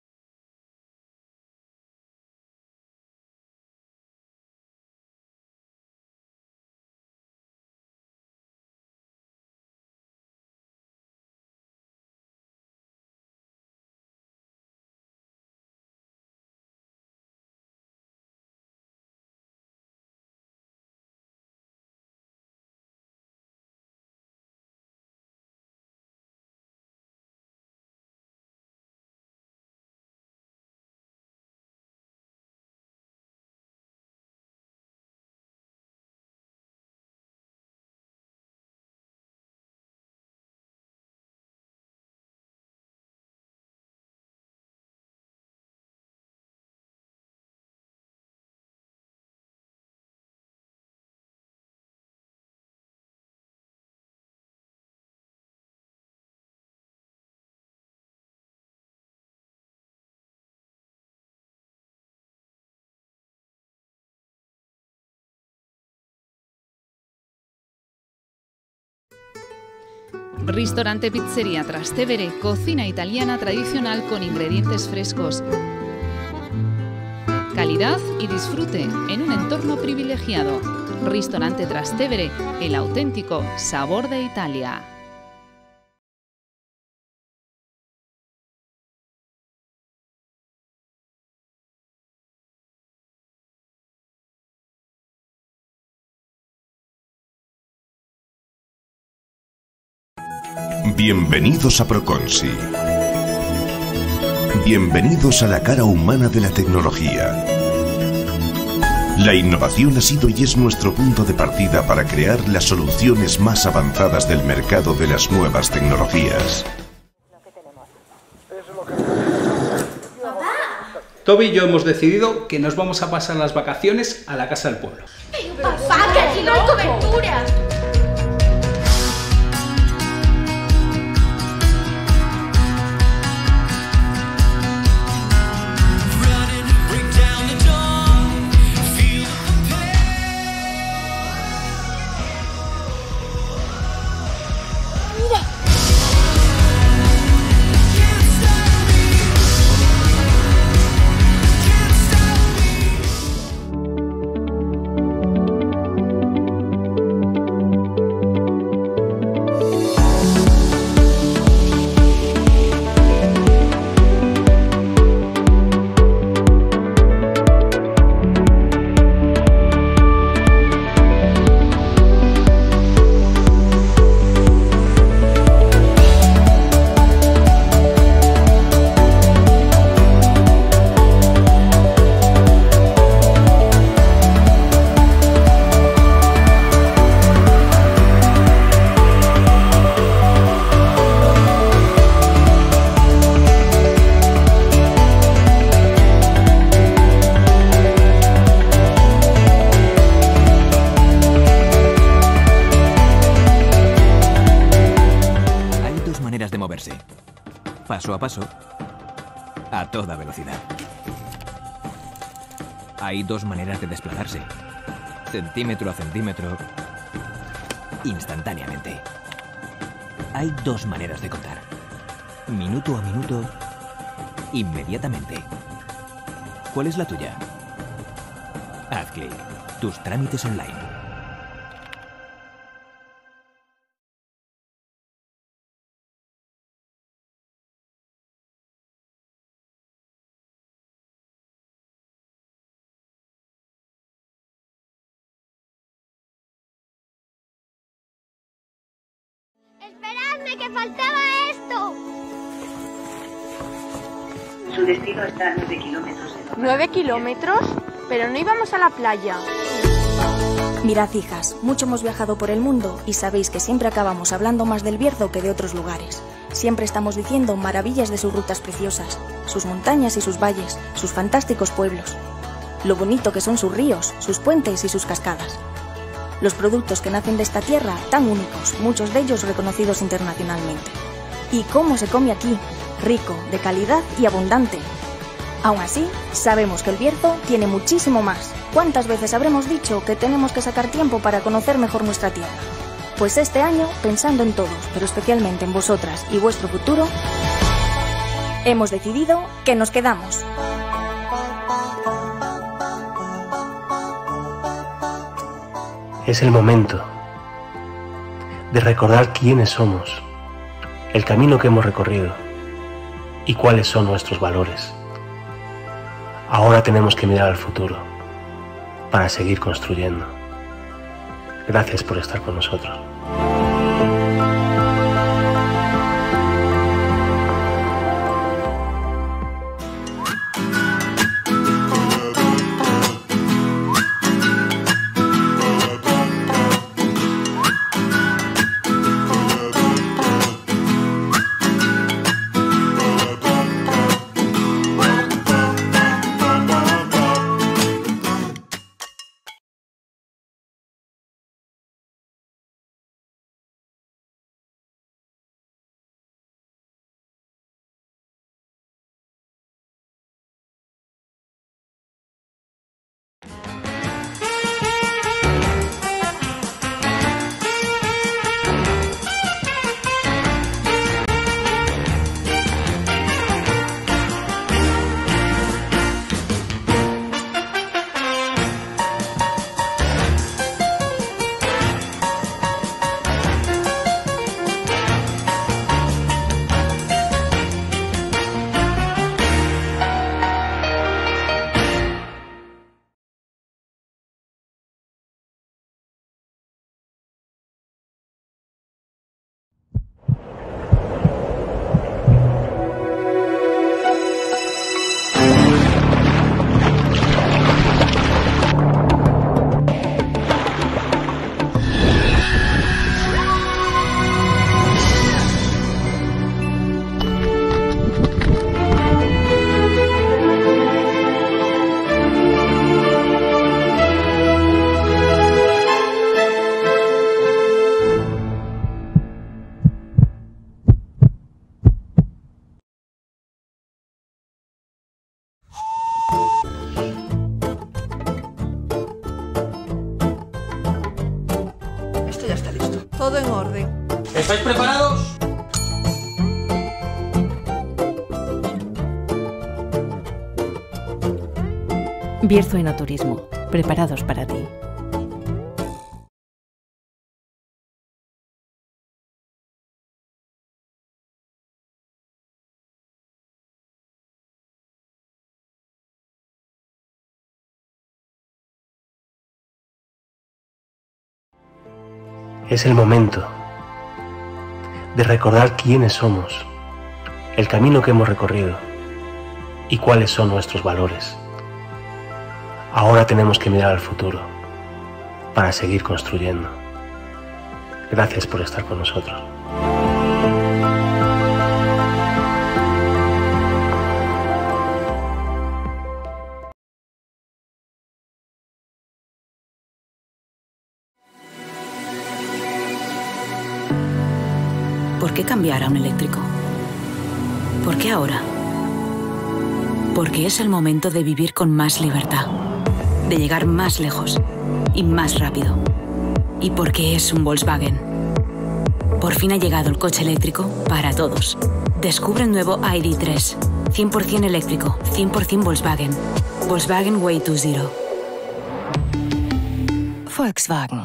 Ristorante Pizzería Trastevere, cocina italiana tradicional con ingredientes frescos. Calidad y disfrute en un entorno privilegiado. Ristorante Trastevere, el auténtico sabor de Italia. Bienvenidos a Proconsi. Bienvenidos a la cara humana de la tecnología. La innovación ha sido y es nuestro punto de partida para crear las soluciones más avanzadas del mercado de las nuevas tecnologías. Toby y yo hemos decidido que nos vamos a pasar las vacaciones a la casa del pueblo. ¡Pero papá, que aquí no hay cobertura! De moverse, paso a paso, a toda velocidad. Hay dos maneras de desplazarse, centímetro a centímetro, instantáneamente. Hay dos maneras de contar, minuto a minuto, inmediatamente. ¿Cuál es la tuya? Haz clic, tus trámites online. ¡Esperadme, que faltaba esto! Su destino está a nueve kilómetros. ¿Nueve kilómetros? Pero no íbamos a la playa. Mirad, hijas, mucho hemos viajado por el mundo y sabéis que siempre acabamos hablando más del Bierzo que de otros lugares. Siempre estamos diciendo maravillas de sus rutas preciosas, sus montañas y sus valles, sus fantásticos pueblos. Lo bonito que son sus ríos, sus puentes y sus cascadas. Los productos que nacen de esta tierra, tan únicos, muchos de ellos reconocidos internacionalmente. ¿Y cómo se come aquí? Rico, de calidad y abundante. Aún así, sabemos que el Bierzo tiene muchísimo más. ¿Cuántas veces habremos dicho que tenemos que sacar tiempo para conocer mejor nuestra tierra? Pues este año, pensando en todos, pero especialmente en vosotras y vuestro futuro, hemos decidido que nos quedamos. Es el momento de recordar quiénes somos, el camino que hemos recorrido y cuáles son nuestros valores. Ahora tenemos que mirar al futuro para seguir construyendo. Gracias por estar con nosotros. Todo en orden. ¿Estáis preparados? Bierzo Enoturismo, preparados para ti. Es el momento de recordar quiénes somos, el camino que hemos recorrido y cuáles son nuestros valores. Ahora tenemos que mirar al futuro para seguir construyendo. Gracias por estar con nosotros. ¿Por qué cambiar a un eléctrico? ¿Por qué ahora? Porque es el momento de vivir con más libertad, de llegar más lejos y más rápido. Y porque es un Volkswagen. Por fin ha llegado el coche eléctrico para todos. Descubre el nuevo I D tres, cien por cien eléctrico, cien por cien Volkswagen. Volkswagen Way to Zero. Volkswagen.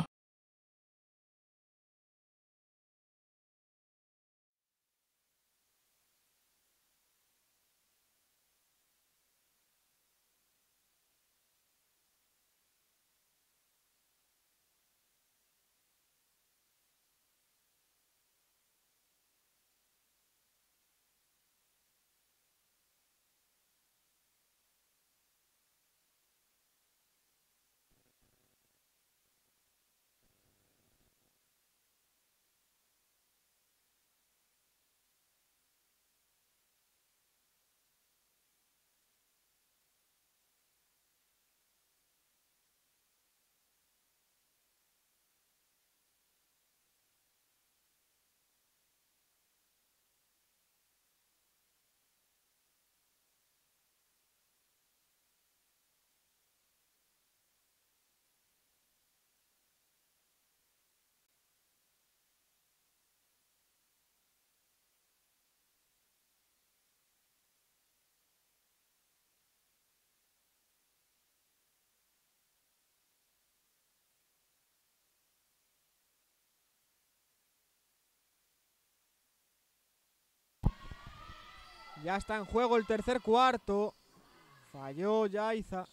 Ya está en juego el tercer cuarto. Falló Yaiza.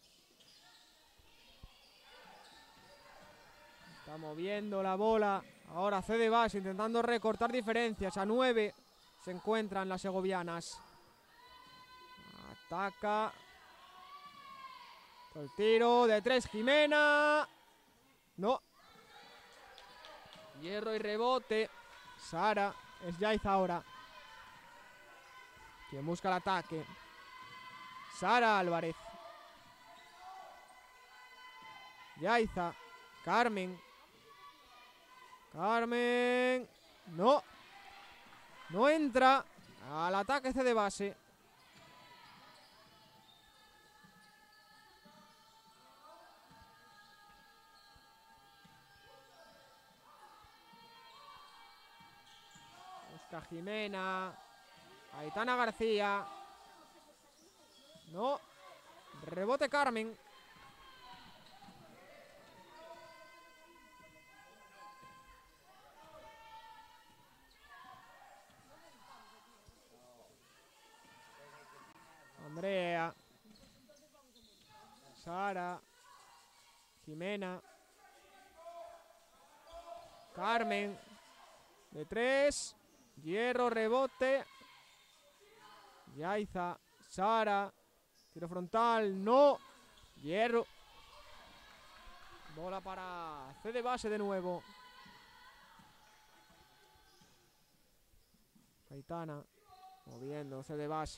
Está moviendo la bola. Ahora Cedevas intentando recortar diferencias. A nueve se encuentran las segovianas. Ataca. El tiro de tres, Jimena. No. Hierro y rebote. Sara. Es Yaiza ahora quien busca el ataque. Sara Álvarez. Yaiza. Carmen. Carmen. No. No entra. Al ataque Cedevas. Busca Jimena. Aitana García. No. Rebote Carmen. Andrea. Sara. Jimena. Carmen. De tres. Hierro, rebote. Yaiza. Sara. Tiro frontal. No. Hierro. Bola para Cedevas de nuevo. Aitana. Moviendo Cedevas.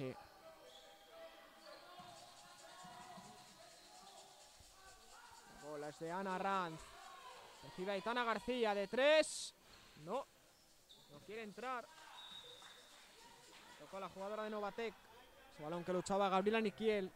La bola es de Ana Ranz. Recibe Aitana García de tres. No. No quiere entrar. Tocó la jugadora de Novatec. Ese balón que luchaba Gabriela Niquiel.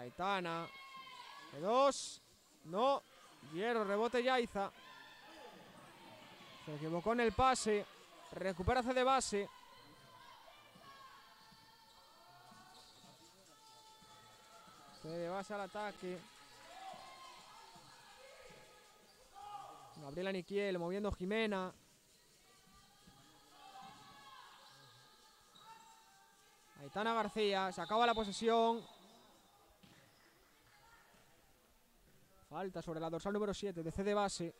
Aitana. De dos. No. Hierro, rebote Yaiza. Se equivocó en el pase. Recupera C de base. C de base al ataque. Gabriela Niquiel moviendo Jimena. Aitana García. Se acaba la posesión. Falta sobre la dorsal número siete de C de base.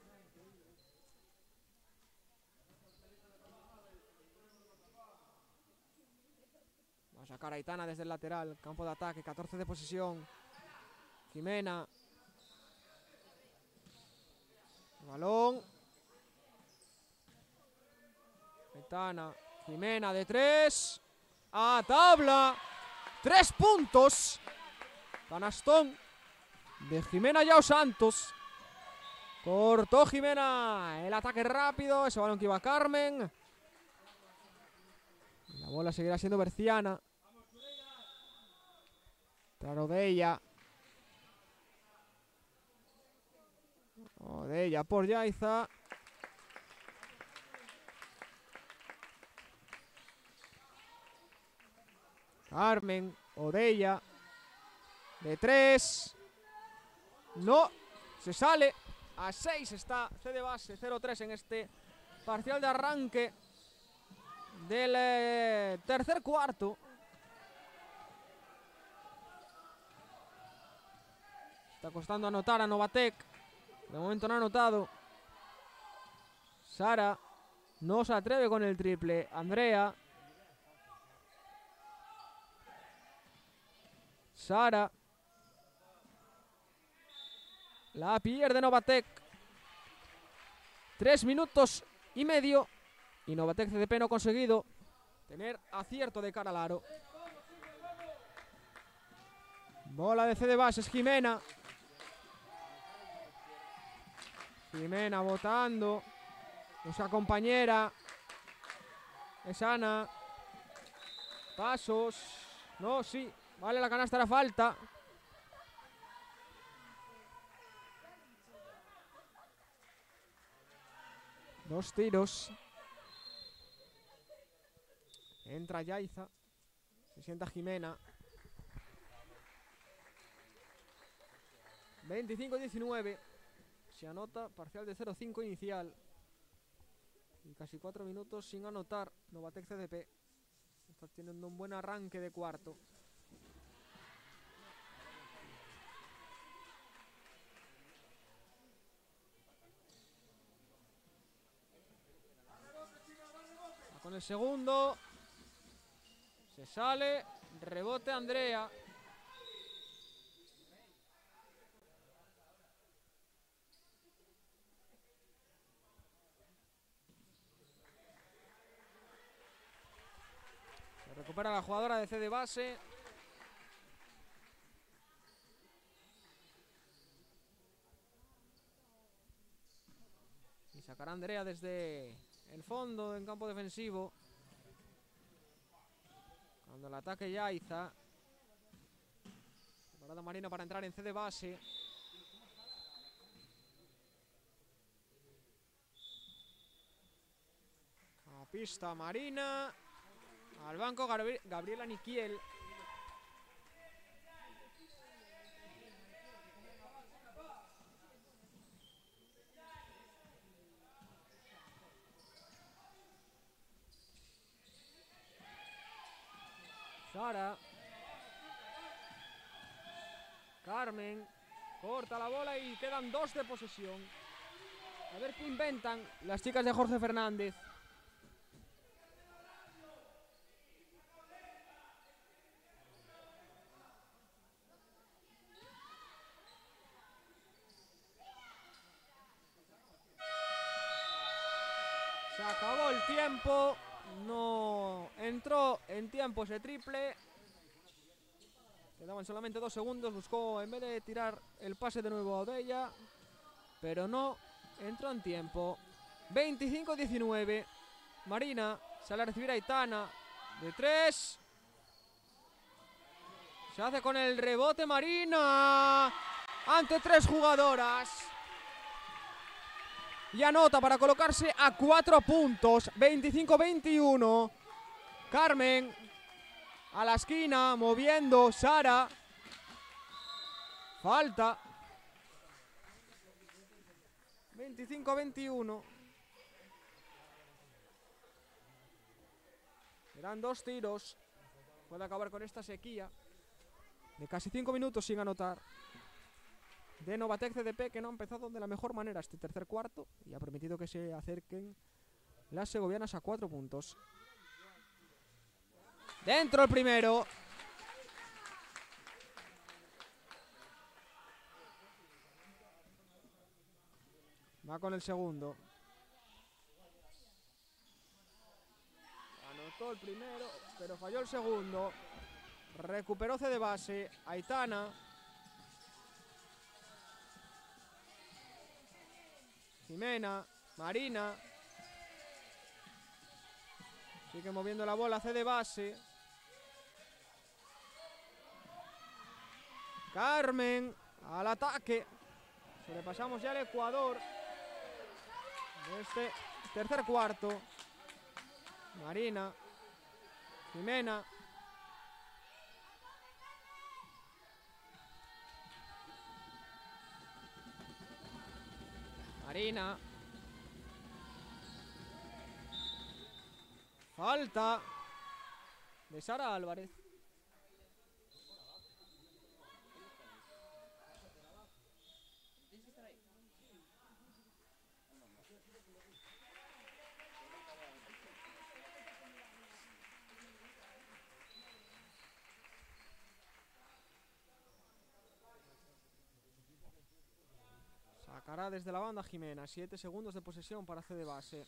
Va a sacar a Aitana desde el lateral. Campo de ataque. catorce de posesión. Jimena. Balón. Aitana. Jimena de tres. A tabla. Tres puntos. Canastón de Jimena Yao Santos. Cortó Jimena el ataque rápido. Ese balón que iba a Carmen. La bola seguirá siendo berciana. Claro de ella. Oh, de ella por Yaiza. Carmen, Odella. De tres. No. Se sale. A seis está C de base. cero tres en este parcial de arranque del eh, tercer cuarto. Está costando anotar a Novatek. De momento no ha anotado. Sara no se atreve con el triple. Andrea. Sara. La pierde Novatek. Tres minutos y medio. Y Novatek C D P no ha conseguido tener acierto de cara al aro. Bola de C de base, es Jimena. Jimena votando. Nuestra compañera. Es Ana. Pasos. No, sí. Vale, la canasta era falta. Dos tiros. Entra Yaiza. Se sienta Jimena. veinticinco diecinueve. Se anota parcial de cero cinco inicial. Y casi cuatro minutos sin anotar. Novatek C D P. Está teniendo un buen arranque de cuarto. Con el segundo. Se sale. Rebote Andrea. Se recupera la jugadora de C de base. Y sacará Andrea desde el fondo en campo defensivo. Cuando el ataque Yaiza. Preparada Marina para entrar en C de base. A pista Marina. Al banco Gabri Gabriela Niquiel. Sara. Carmen. Corta la bola y quedan dos de posesión. A ver qué inventan las chicas de Jorge Fernández. Se acabó el tiempo. No entró en tiempo ese triple. Quedaban solamente dos segundos. Buscó en vez de tirar el pase de nuevo a Odella, pero no entró en tiempo. veinticinco diecinueve. Marina sale a recibir a Aitana. De tres. Se hace con el rebote Marina. Ante tres jugadoras. Y anota para colocarse a cuatro puntos. veinticinco veintiuno. Carmen. A la esquina. Moviendo. Sara. Falta. veinticinco veintiuno. Eran dos tiros. Puede acabar con esta sequía de casi cinco minutos sin anotar de Novatec C D P, que no ha empezado de la mejor manera este tercer cuarto y ha permitido que se acerquen las segovianas a cuatro puntos. Dentro el primero. Va con el segundo. Anotó el primero, pero falló el segundo. Recuperó C de base. Aitana. Jimena. Marina. Sigue moviendo la bola C de base. Carmen al ataque. Sobrepasamos ya el Ecuador de este tercer cuarto. Marina. Jimena. Marina. Falta de Sara Álvarez. Sacará desde la banda Jimena. Siete segundos de posesión para C de base.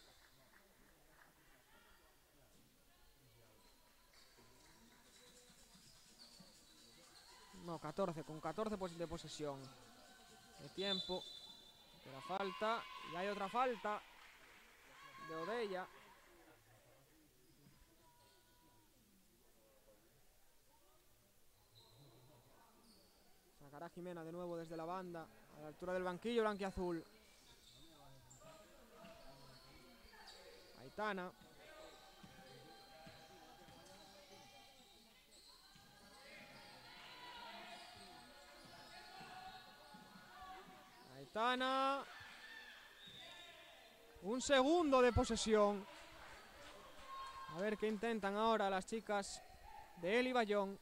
No, catorce. Con catorce de posesión. De tiempo. De la falta. Y hay otra falta de Odella. Sacará Jimena de nuevo desde la banda. A la altura del banquillo blanquiazul. Aitana. Aitana. Un segundo de posesión. A ver qué intentan ahora las chicas de Eli Bayón.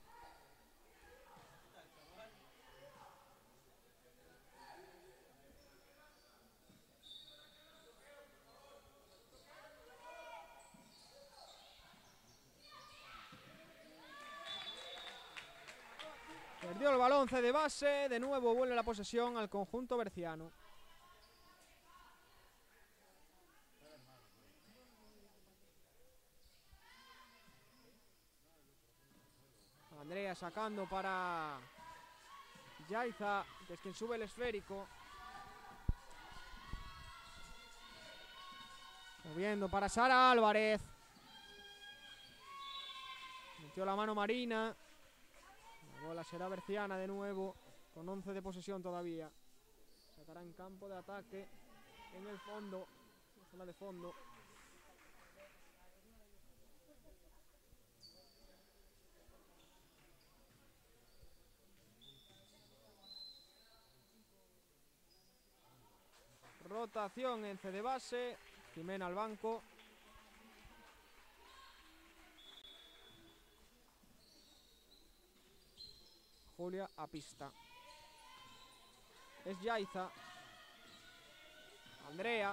Perdió el balón C de base. De nuevo vuelve la posesión al conjunto berciano. Andrea sacando para Yaiza, que es quien sube el esférico. Moviendo para Sara Álvarez. Metió la mano Marina. La bola será berciana de nuevo, con once de posesión todavía. Sacará en campo de ataque en el fondo, en la zona de fondo. Rotación en C de base. Jimena al banco. Julia a pista. Es Yaiza. Andrea.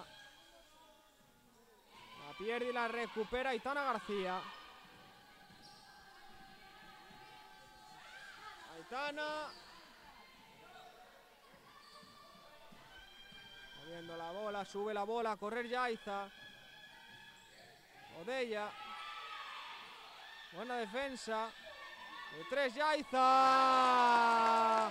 La pierde y la recupera Aitana García. Aitana. Moviendo la bola, sube la bola, a correr Yaiza. Odella. Buena defensa. De tres, Yaiza.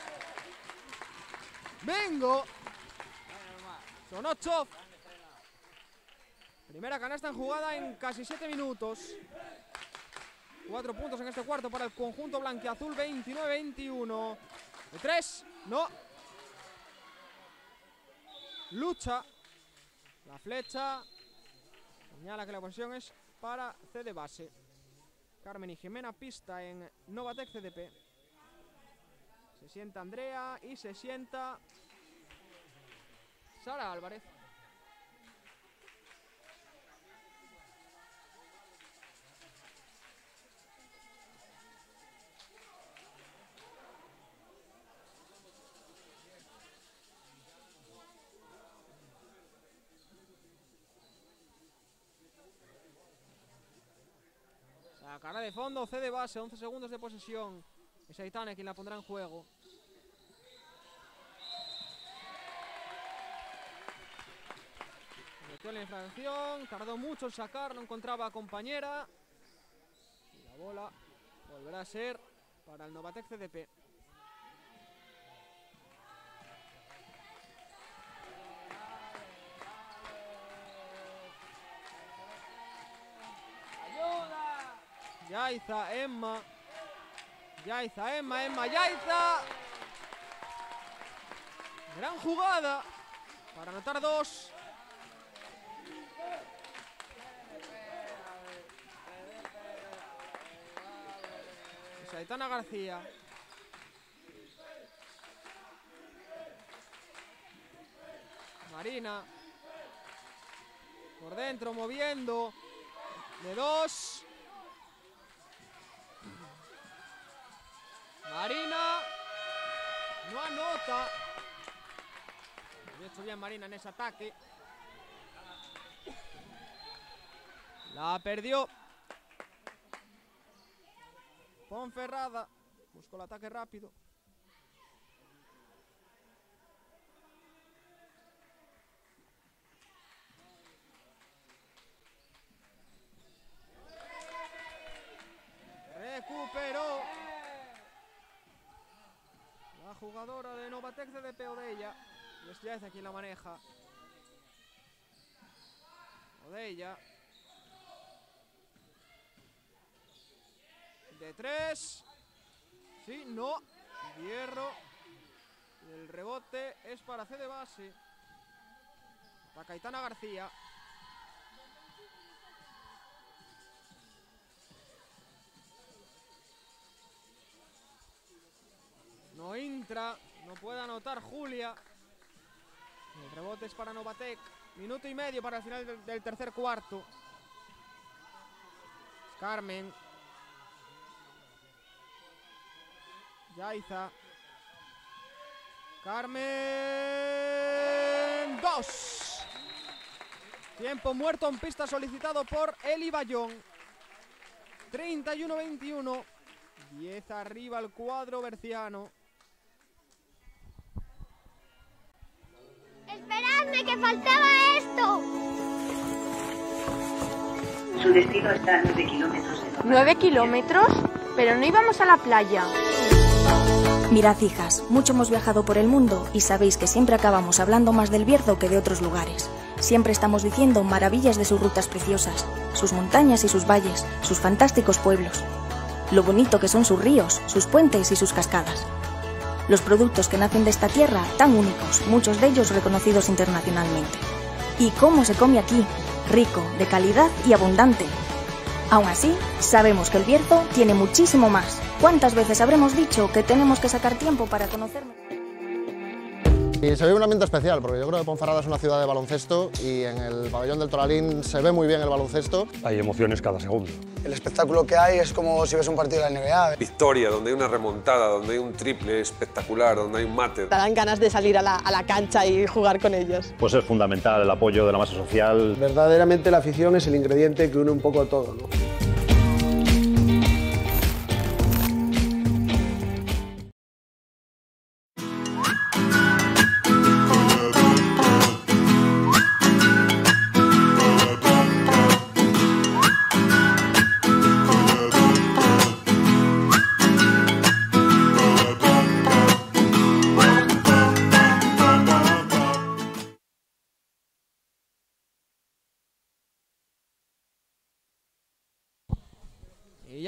Vengo. Son ocho. Primera canasta en jugada en casi siete minutos. Cuatro puntos en este cuarto para el conjunto blanquiazul, veintinueve veintiuno. De tres, no. Lucha. La flecha. Señala que la posición es para C D base. Carmen y Jimena, pista en Novatec C D P. Se sienta Andrea y se sienta Sara Álvarez. Sacará de fondo C de base, once segundos de posesión. Es Aitana quien la pondrá en juego. Metió la infracción, tardó mucho en sacar, no encontraba a compañera. Y la bola volverá a ser para el Novatec C D P. Yaiza, Emma. Yaiza, Emma, Emma, Yaiza. Gran jugada para anotar dos. Es Aitana García. Marina. Por dentro, moviendo. De dos. Marina no anota. Había hecho bien Marina en ese ataque. La perdió Ponferrada. Buscó el ataque rápido. Recuperó la jugadora de Novatec C D P, Odeya. Y es Yaiza quien la maneja. Odeya. De tres. Sí, no. Hierro. Y el rebote es para C de base. Para Aitana García. No entra, no puede anotar Julia. El rebote es para Novatec. Minuto y medio para el final del, del tercer cuarto. Carmen. Yaiza. Carmen. Dos. Tiempo muerto en pista solicitado por Eli Bayón. treinta y uno veintiuno. diez arriba el cuadro berciano. ¡Esperadme, que faltaba esto! Su destino está a nueve kilómetros de Nueva ¿Nueve kilómetros? Pero no íbamos a la playa. Mirad, hijas, mucho hemos viajado por el mundo y sabéis que siempre acabamos hablando más del Bierzo que de otros lugares. Siempre estamos diciendo maravillas de sus rutas preciosas, sus montañas y sus valles, sus fantásticos pueblos. Lo bonito que son sus ríos, sus puentes y sus cascadas. Los productos que nacen de esta tierra, tan únicos, muchos de ellos reconocidos internacionalmente. ¿Y cómo se come aquí? Rico, de calidad y abundante. Aún así, sabemos que el Bierzo tiene muchísimo más. ¿Cuántas veces habremos dicho que tenemos que sacar tiempo para conocernos? Y se ve un ambiente especial, porque yo creo que Ponferrada es una ciudad de baloncesto y en el pabellón del Toralín se ve muy bien el baloncesto. Hay emociones cada segundo. El espectáculo que hay es como si ves un partido de la N B A. Victoria, donde hay una remontada, donde hay un triple espectacular, donde hay un mate. Te dan ganas de salir a la, a la cancha y jugar con ellos. Pues es fundamental el apoyo de la masa social. Verdaderamente la afición es el ingrediente que une un poco todo, ¿no?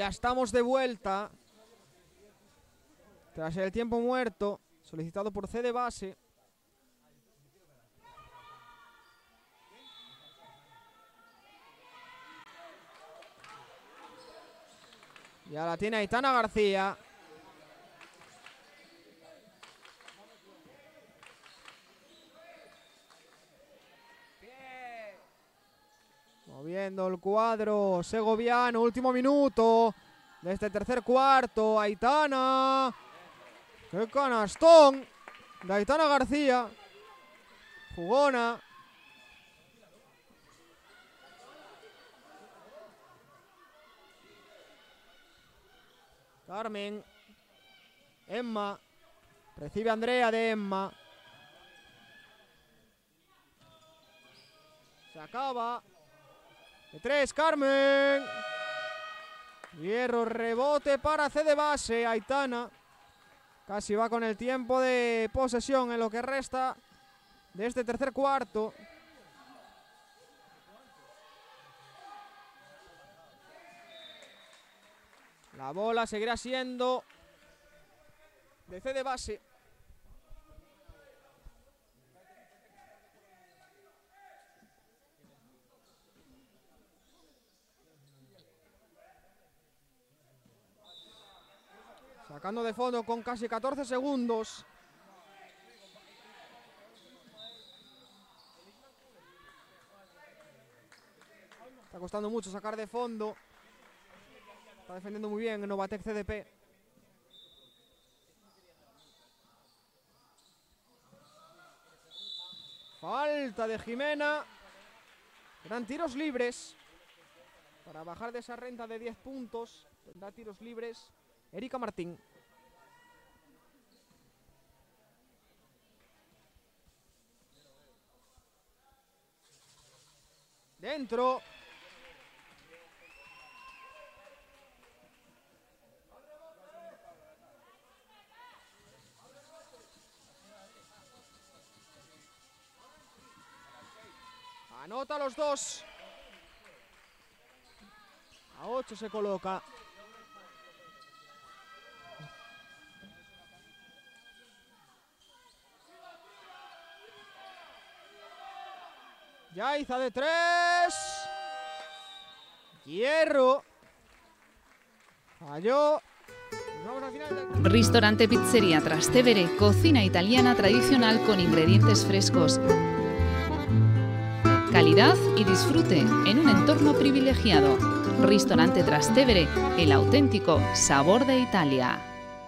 ya estamos de vuelta. Tras el tiempo muerto solicitado por C de base. Ya la tiene Aitana García. Moviendo el cuadro segoviano. Último minuto de este tercer cuarto. Aitana. ¡Qué canastón! De Aitana García. Jugona. Carmen. Emma. Recibe Andrea de Emma. Se acaba. De tres, Carmen. Hierro, rebote para C de base. Aitana. Casi va con el tiempo de posesión en lo que resta de este tercer cuarto. La bola seguirá siendo de C de base. Sacando de fondo con casi catorce segundos. Está costando mucho sacar de fondo. Está defendiendo muy bien en Novatec C D P. Falta de Jimena. Eran tiros libres. Para bajar de esa renta de diez puntos. Tendrá tiros libres Erika Martín. Dentro. Anota los dos. A ocho se coloca. Yaiza de tres. Hierro. Falló. Vamos al final del... Ristorante Pizzería Trastevere, cocina italiana tradicional con ingredientes frescos. Calidad y disfrute en un entorno privilegiado. Ristorante Trastevere, el auténtico sabor de Italia.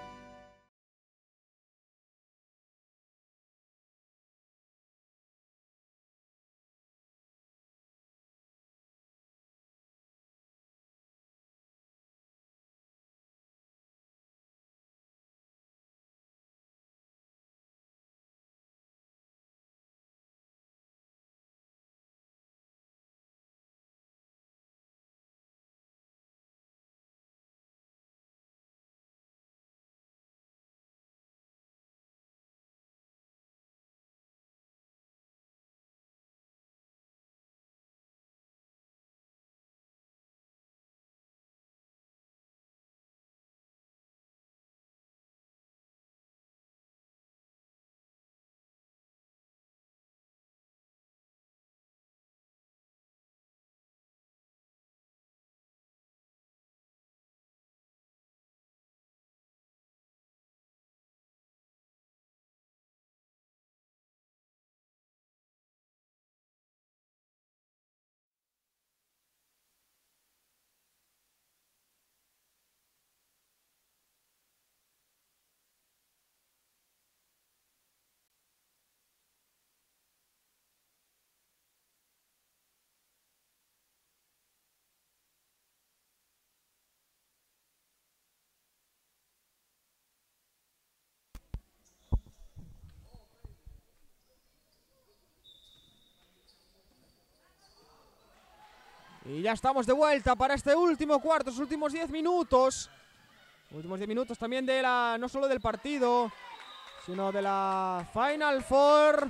Y ya estamos de vuelta para este último cuarto, los últimos diez minutos. Últimos diez minutos también de la, no solo del partido, sino de la Final Four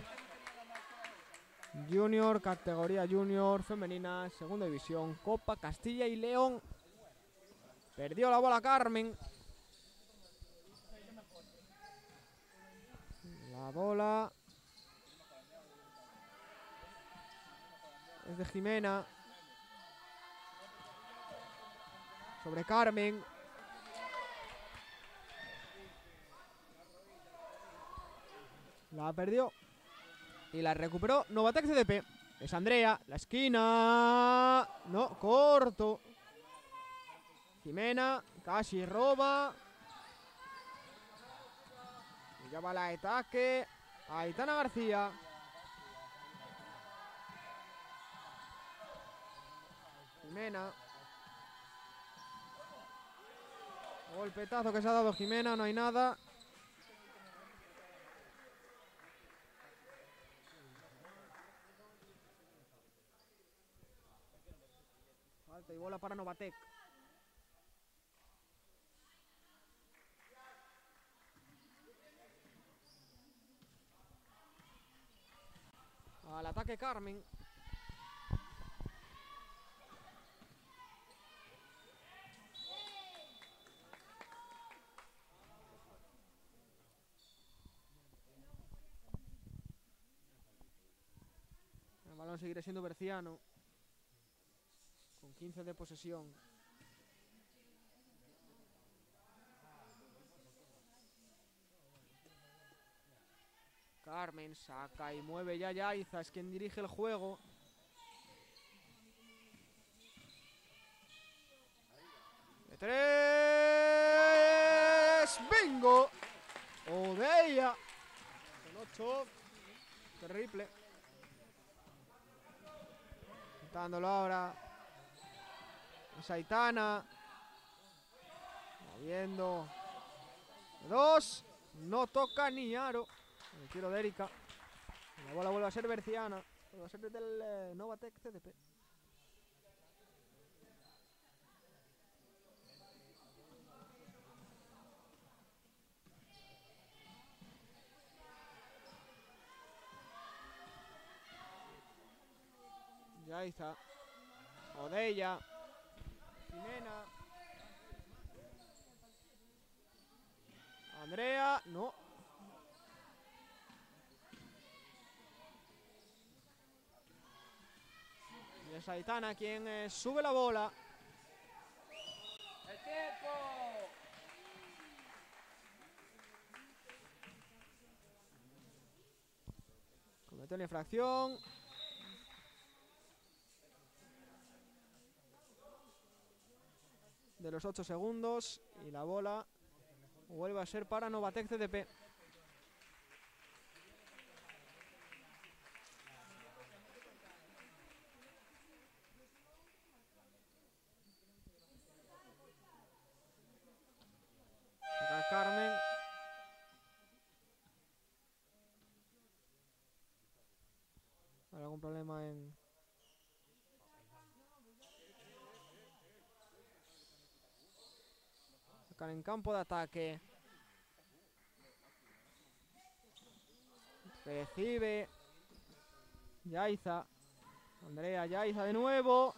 Junior, categoría Junior femenina, segunda división, Copa Castilla y León. Perdió la bola Carmen. La bola es de Jimena. Sobre Carmen. La perdió. Y la recuperó Novatec C D P. Es Andrea. La esquina. No, corto. Jimena. Casi roba. Y ya va el ataque. Aitana García. Jimena. Golpetazo que se ha dado Jimena. No hay nada. Falta y bola para Novatec. Al ataque Carmen. El balón seguirá siendo Berciano. Con quince de posesión. Carmen saca y mueve ya Yaiza, es quien dirige el juego. De tres. ¡Bingo! Odeia. Con ocho. Terrible. Dándolo ahora. Es Aitana. Moviendo. Dos. No toca ni aro. El tiro de Erika. La bola vuelve a ser Berciana. Vuelve a ser del eh, Novatec C D P. Yaiza. Odeia. Jimena. Andrea. No. Y es Aitana quien eh, sube la bola. ¡El tiempo! Cometió una infracción. De los ocho segundos. Y la bola vuelve a ser para Novatec C D P. Carmen. ¿Hay algún problema en...? Sacan en campo de ataque. Recibe. Yaiza. Andrea Yaiza de nuevo.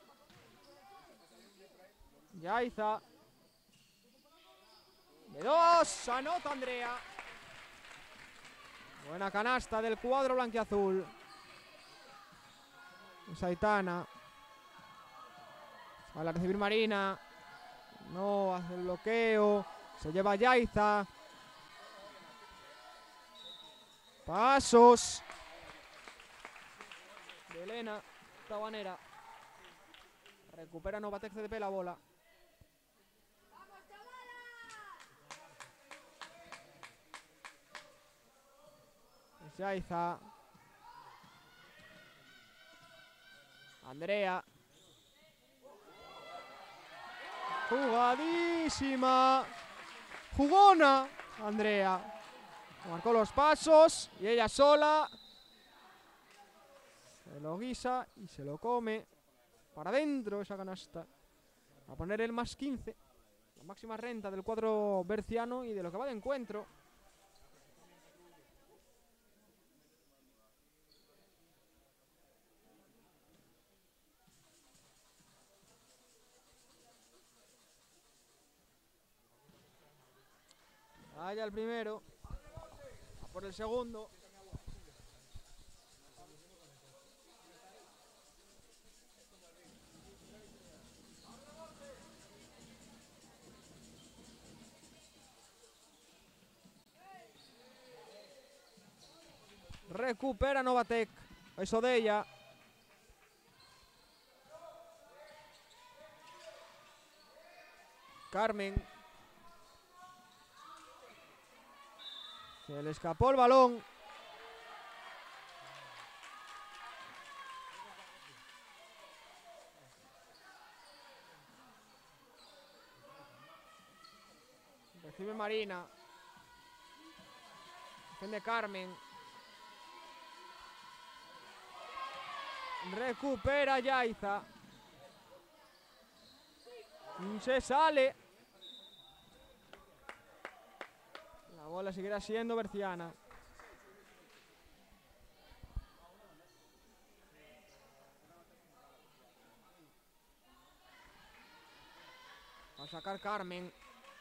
Yaiza. De dos, anota Andrea. Buena canasta del cuadro blanquiazul. Es Aitana. Sale a recibir Marina. No, hace el bloqueo. Se lleva Yaiza. Pasos. De Elena Tabanera. Recupera Novatec C D P la bola. Yaiza. Andrea. Jugadísima. Jugona. Andrea. Marcó los pasos. Y ella sola. Se lo guisa y se lo come. Para adentro esa canasta. A poner el más quince. La máxima renta del cuadro berciano y de lo que va de encuentro. Falla el primero. A por el segundo. Recupera Novatek. Eso de ella. Carmen. Se le escapó el balón. Recibe Marina. Defiende Carmen. Recupera Yaiza. Se sale. La bola seguirá siendo berciana. Va a sacar Carmen.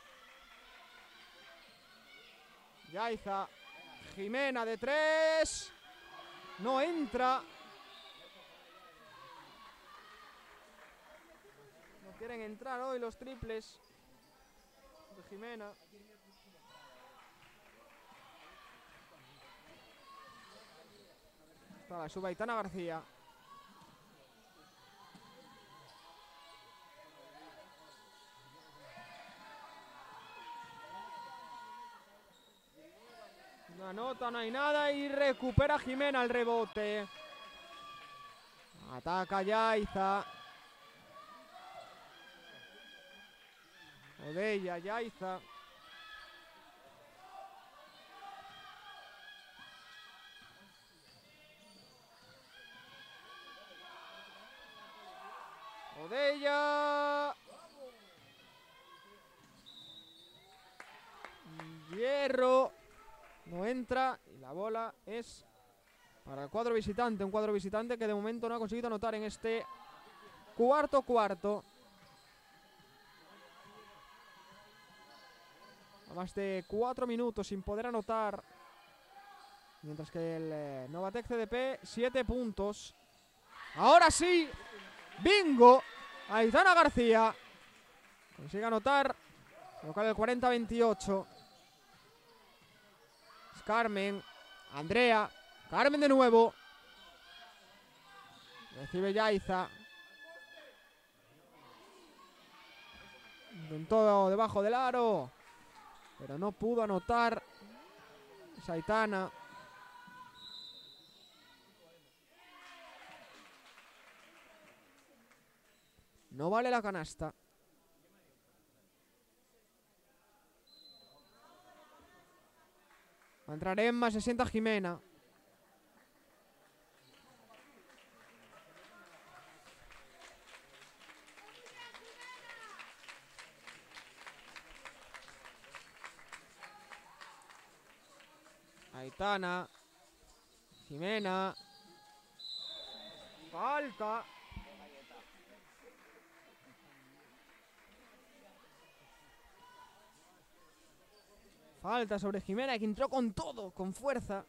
Yaiza. Jimena de tres. No entra. No quieren entrar hoy los triples de Jimena. Está la sube Aitana García. No anota, no hay nada y recupera Jimena el rebote. Ataca Yaiza. Odella, Yaiza. Odella. Hierro. No entra y la bola es para el cuadro visitante. Un cuadro visitante que de momento no ha conseguido anotar en este cuarto cuarto. A más de cuatro minutos sin poder anotar. Mientras que el eh, Novatek C D P, siete puntos. Ahora sí. Bingo. Aitana García consigue anotar. Colocar el cuarenta a veintiocho. Es Carmen. Andrea. Carmen de nuevo. Recibe Yaiza. Intentó debajo del aro, pero no pudo anotar. Es Aitana. No vale la canasta. Va a entrar Emma, se sienta Jimena. Aitana. Jimena. Falta. Falta sobre Jimena, que entró con todo, con fuerza.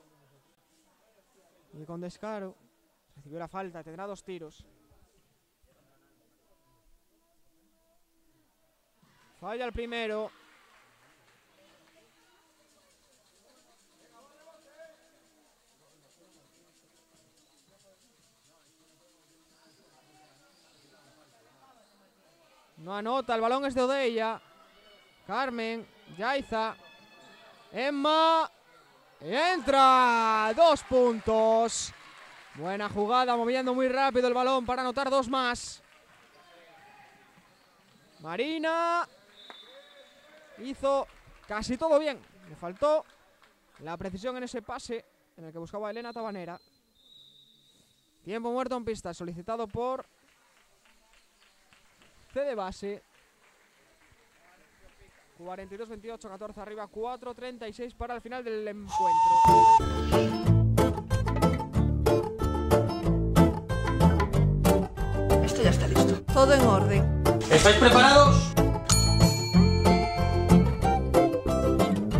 Y con descaro. Recibió la falta, tendrá dos tiros. Falla el primero. No anota, el balón es de Odella. Carmen, Yaiza, Emma, y entra, dos puntos. Buena jugada, moviendo muy rápido el balón para anotar dos más. Marina hizo casi todo bien. Le faltó la precisión en ese pase en el que buscaba a Elena Tabanera. Tiempo muerto en pista, solicitado por C de base. cuarenta y dos veintiocho, catorce arriba, cuatro treinta y seis para el final del encuentro. Esto ya está listo. Todo en orden. ¿Estáis preparados?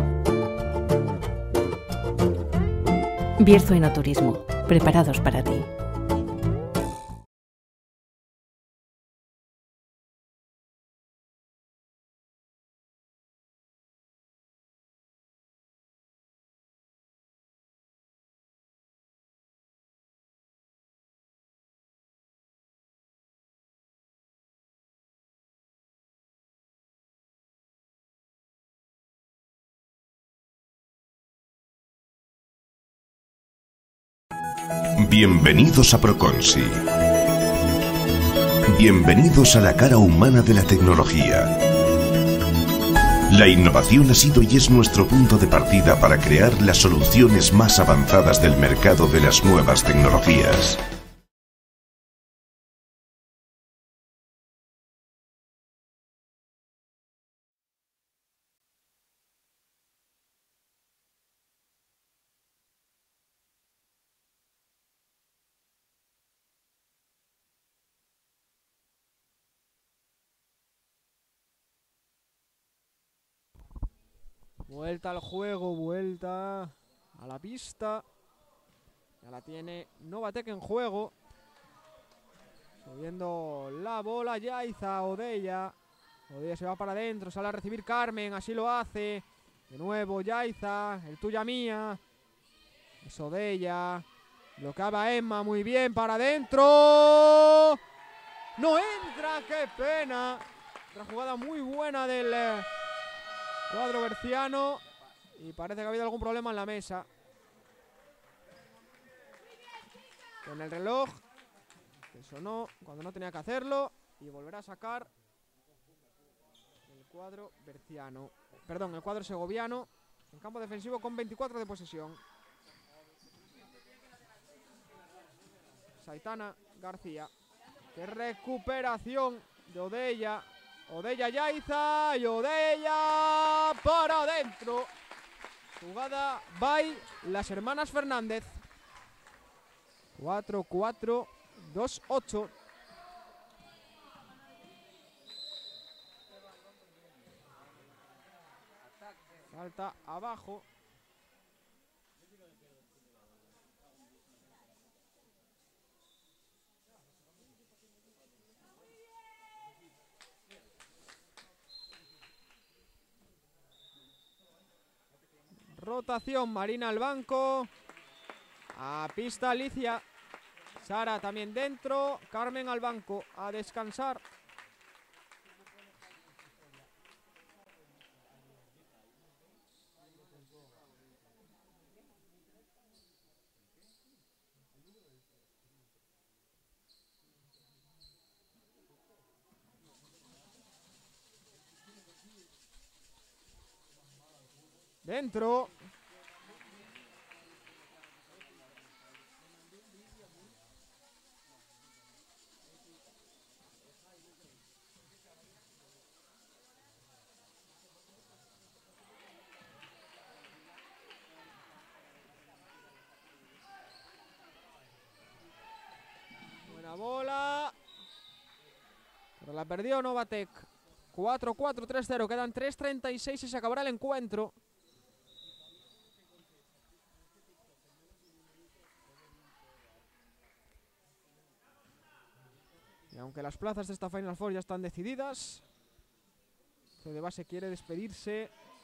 Bierzo Enoturismo, preparados para ti. Bienvenidos a Proconsi. Bienvenidos a la cara humana de la tecnología. La innovación ha sido y es nuestro punto de partida para crear las soluciones más avanzadas del mercado de las nuevas tecnologías. Vuelta al juego, vuelta a la pista. Ya la tiene Novatek en juego. Subiendo la bola Yaiza, Odeya. Odeya se va para adentro, sale a recibir Carmen, así lo hace. De nuevo Yaiza, el tuya mía. Es Odeya. Bloqueaba a Emma, muy bien, para adentro. No entra, qué pena. Otra jugada muy buena del eh, cuadro berciano. Y parece que ha habido algún problema en la mesa. Con el reloj, que sonó cuando no tenía que hacerlo. Y volverá a sacar el cuadro berciano. Perdón, el cuadro segoviano. En campo defensivo con veinticuatro de posesión. Saitana García. Qué recuperación de Odeya. Odeya Yaiza y Odeya para adentro. Jugada by las hermanas Fernández. cuatro cuatro dos ocho. Salta abajo. Rotación, Marina al banco. A pista Alicia. Sara también dentro. Carmen al banco. A descansar. Dentro. Buena bola. Pero la perdió Novatek. cuatro cuatro tres cero. Quedan tres treinta y seis y se acabará el encuentro. Y aunque las plazas de esta Final Four ya están decididas, C D Base quiere despedirse,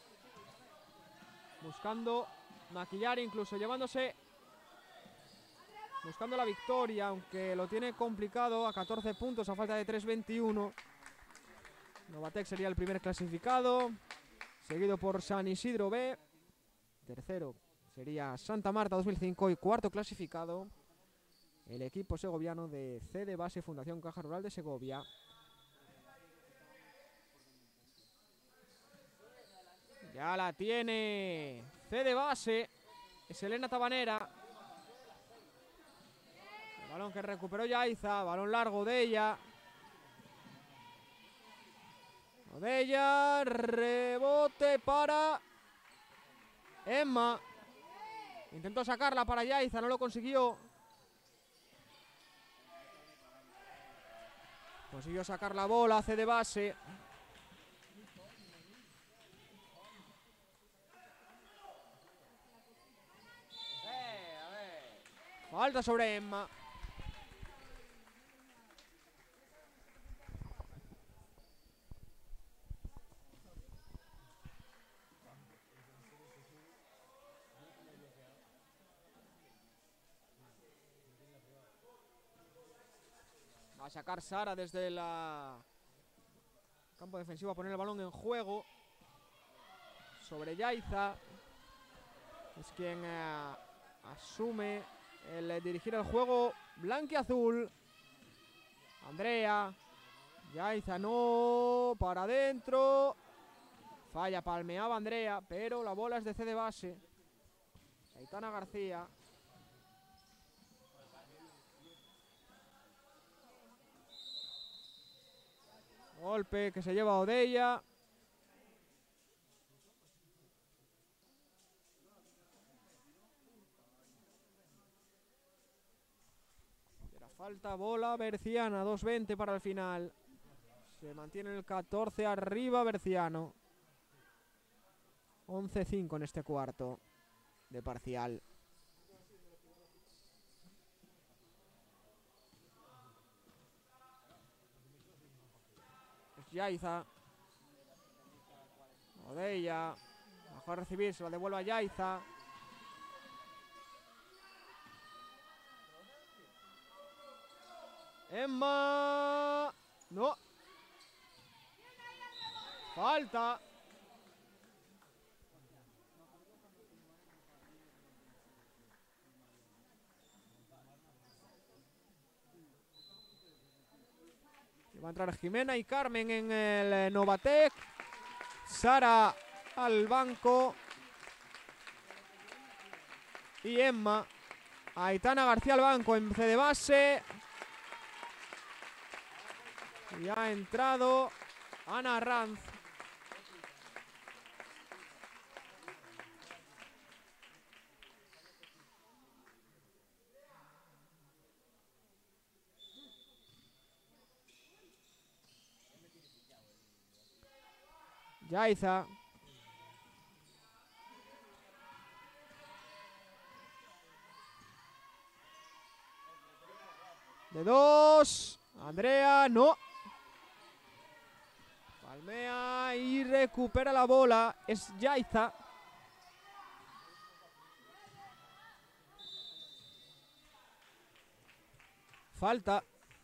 buscando maquillar, incluso llevándose, buscando la victoria, aunque lo tiene complicado a catorce puntos a falta de tres veintiuno. Novatek sería el primer clasificado, seguido por San Isidro B. Tercero sería Santa Marta dos mil cinco y cuarto clasificado el equipo segoviano de C D Base Fundación Caja Rural de Segovia. Ya la tiene C D Base. Es Elena Tabanera. El balón que recuperó Yaiza. Balón largo de ella. De ella. Rebote para Emma. Intentó sacarla para Yaiza. No lo consiguió. Consiguió sacar la bola, C D Base. Falta sobre Emma. Va a sacar Sara desde el campo defensivo a poner el balón en juego. Sobre Yaiza. Es quien eh, asume el eh, dirigir el juego blanquiazul. Andrea. Yaiza no. Para adentro. Falla, palmeaba Andrea. Pero la bola es de C de base. Aitana García. Golpe que se lleva Odeya. Era falta, bola Berciana, dos veinte para el final. Se mantiene el catorce arriba Berciano. once cinco en este cuarto de parcial. Yaiza. Odeya. Bajó a recibir, se la devuelve a Yaiza. Emma. No. Falta. Va a entrar Jimena y Carmen en el Novatec. Sara al banco. Y Emma. Aitana García al banco en C de base. Y ha entrado Ana Ranz. Yaiza. De dos. Andrea, no. Palmea y recupera la bola. Es Yaiza. Falta.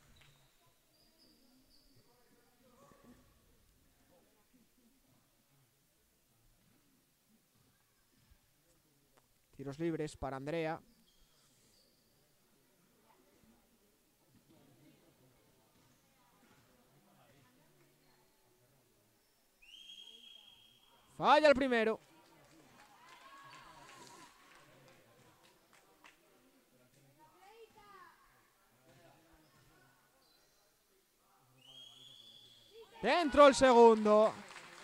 Tiros libres para Andrea. Falla el primero. Dentro el segundo.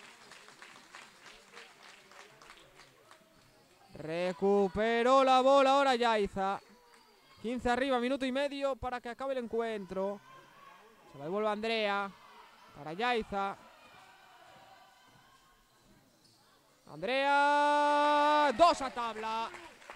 Recuperó la bola ahora Yaiza. quince arriba, minuto y medio para que acabe el encuentro. Se la devuelve Andrea. Para Yaiza. Andrea. Dos a tabla.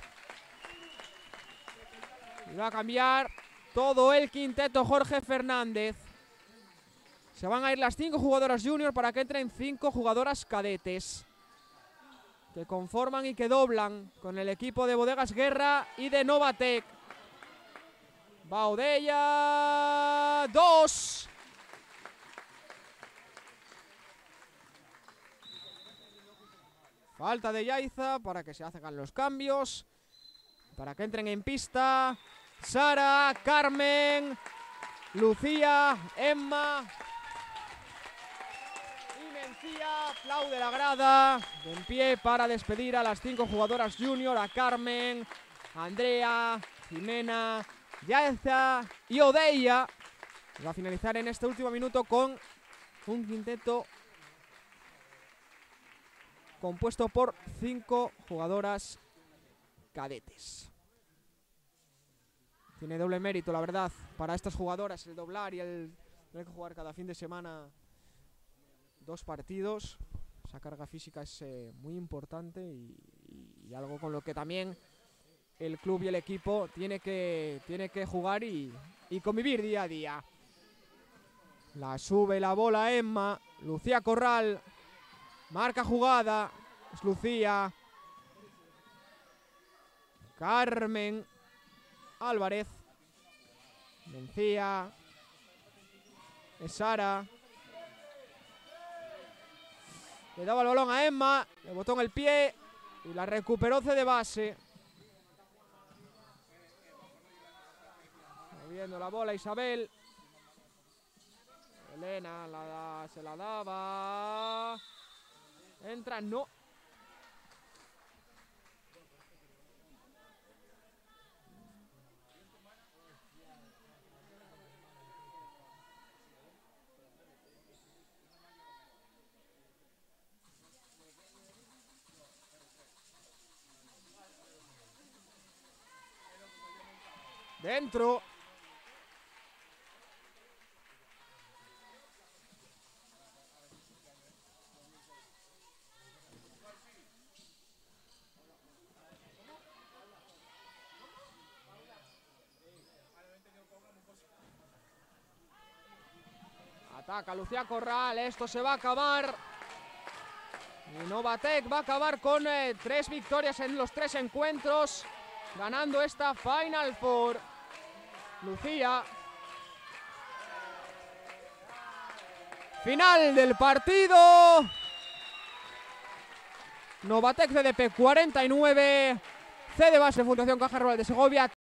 Y va a cambiar todo el quinteto Jorge Fernández. Se van a ir las cinco jugadoras junior para que entren cinco jugadoras cadetes, que conforman y que doblan con el equipo de Bodegas Guerra y de Novatec. Va Odeya. Dos. Falta de Yaiza para que se hagan los cambios, para que entren en pista Sara, Carmen, Lucía, Emma y Mencía. Aplaude la grada, de en pie para despedir a las cinco jugadoras junior, a Carmen, Andrea, Jimena, Yaiza y Odeya. Va a finalizar en este último minuto con un quinteto compuesto por cinco jugadoras cadetes. Tiene doble mérito, la verdad, para estas jugadoras el doblar y el tener que jugar cada fin de semana dos partidos. Esa carga física es eh, muy importante y, y, y algo con lo que también el club y el equipo tiene que, tiene que jugar y, y convivir día a día. La sube la bola Emma. Lucía Corral. Marca jugada. Es Lucía. Carmen Álvarez. Mencía. Es Sara. Le daba el balón a Emma. Le botó en el pie. Y la recuperó C de base. Moviendo la bola Isabel. Elena la da, se la daba. Entra, no. Dentro. Ataca Lucía Corral, esto se va a acabar. Y Novatec va a acabar con eh, tres victorias en los tres encuentros, ganando esta Final Four. Lucía. Final del partido. Novatec C D P cuarenta y nueve. C de base Fundación Caja Rural de Segovia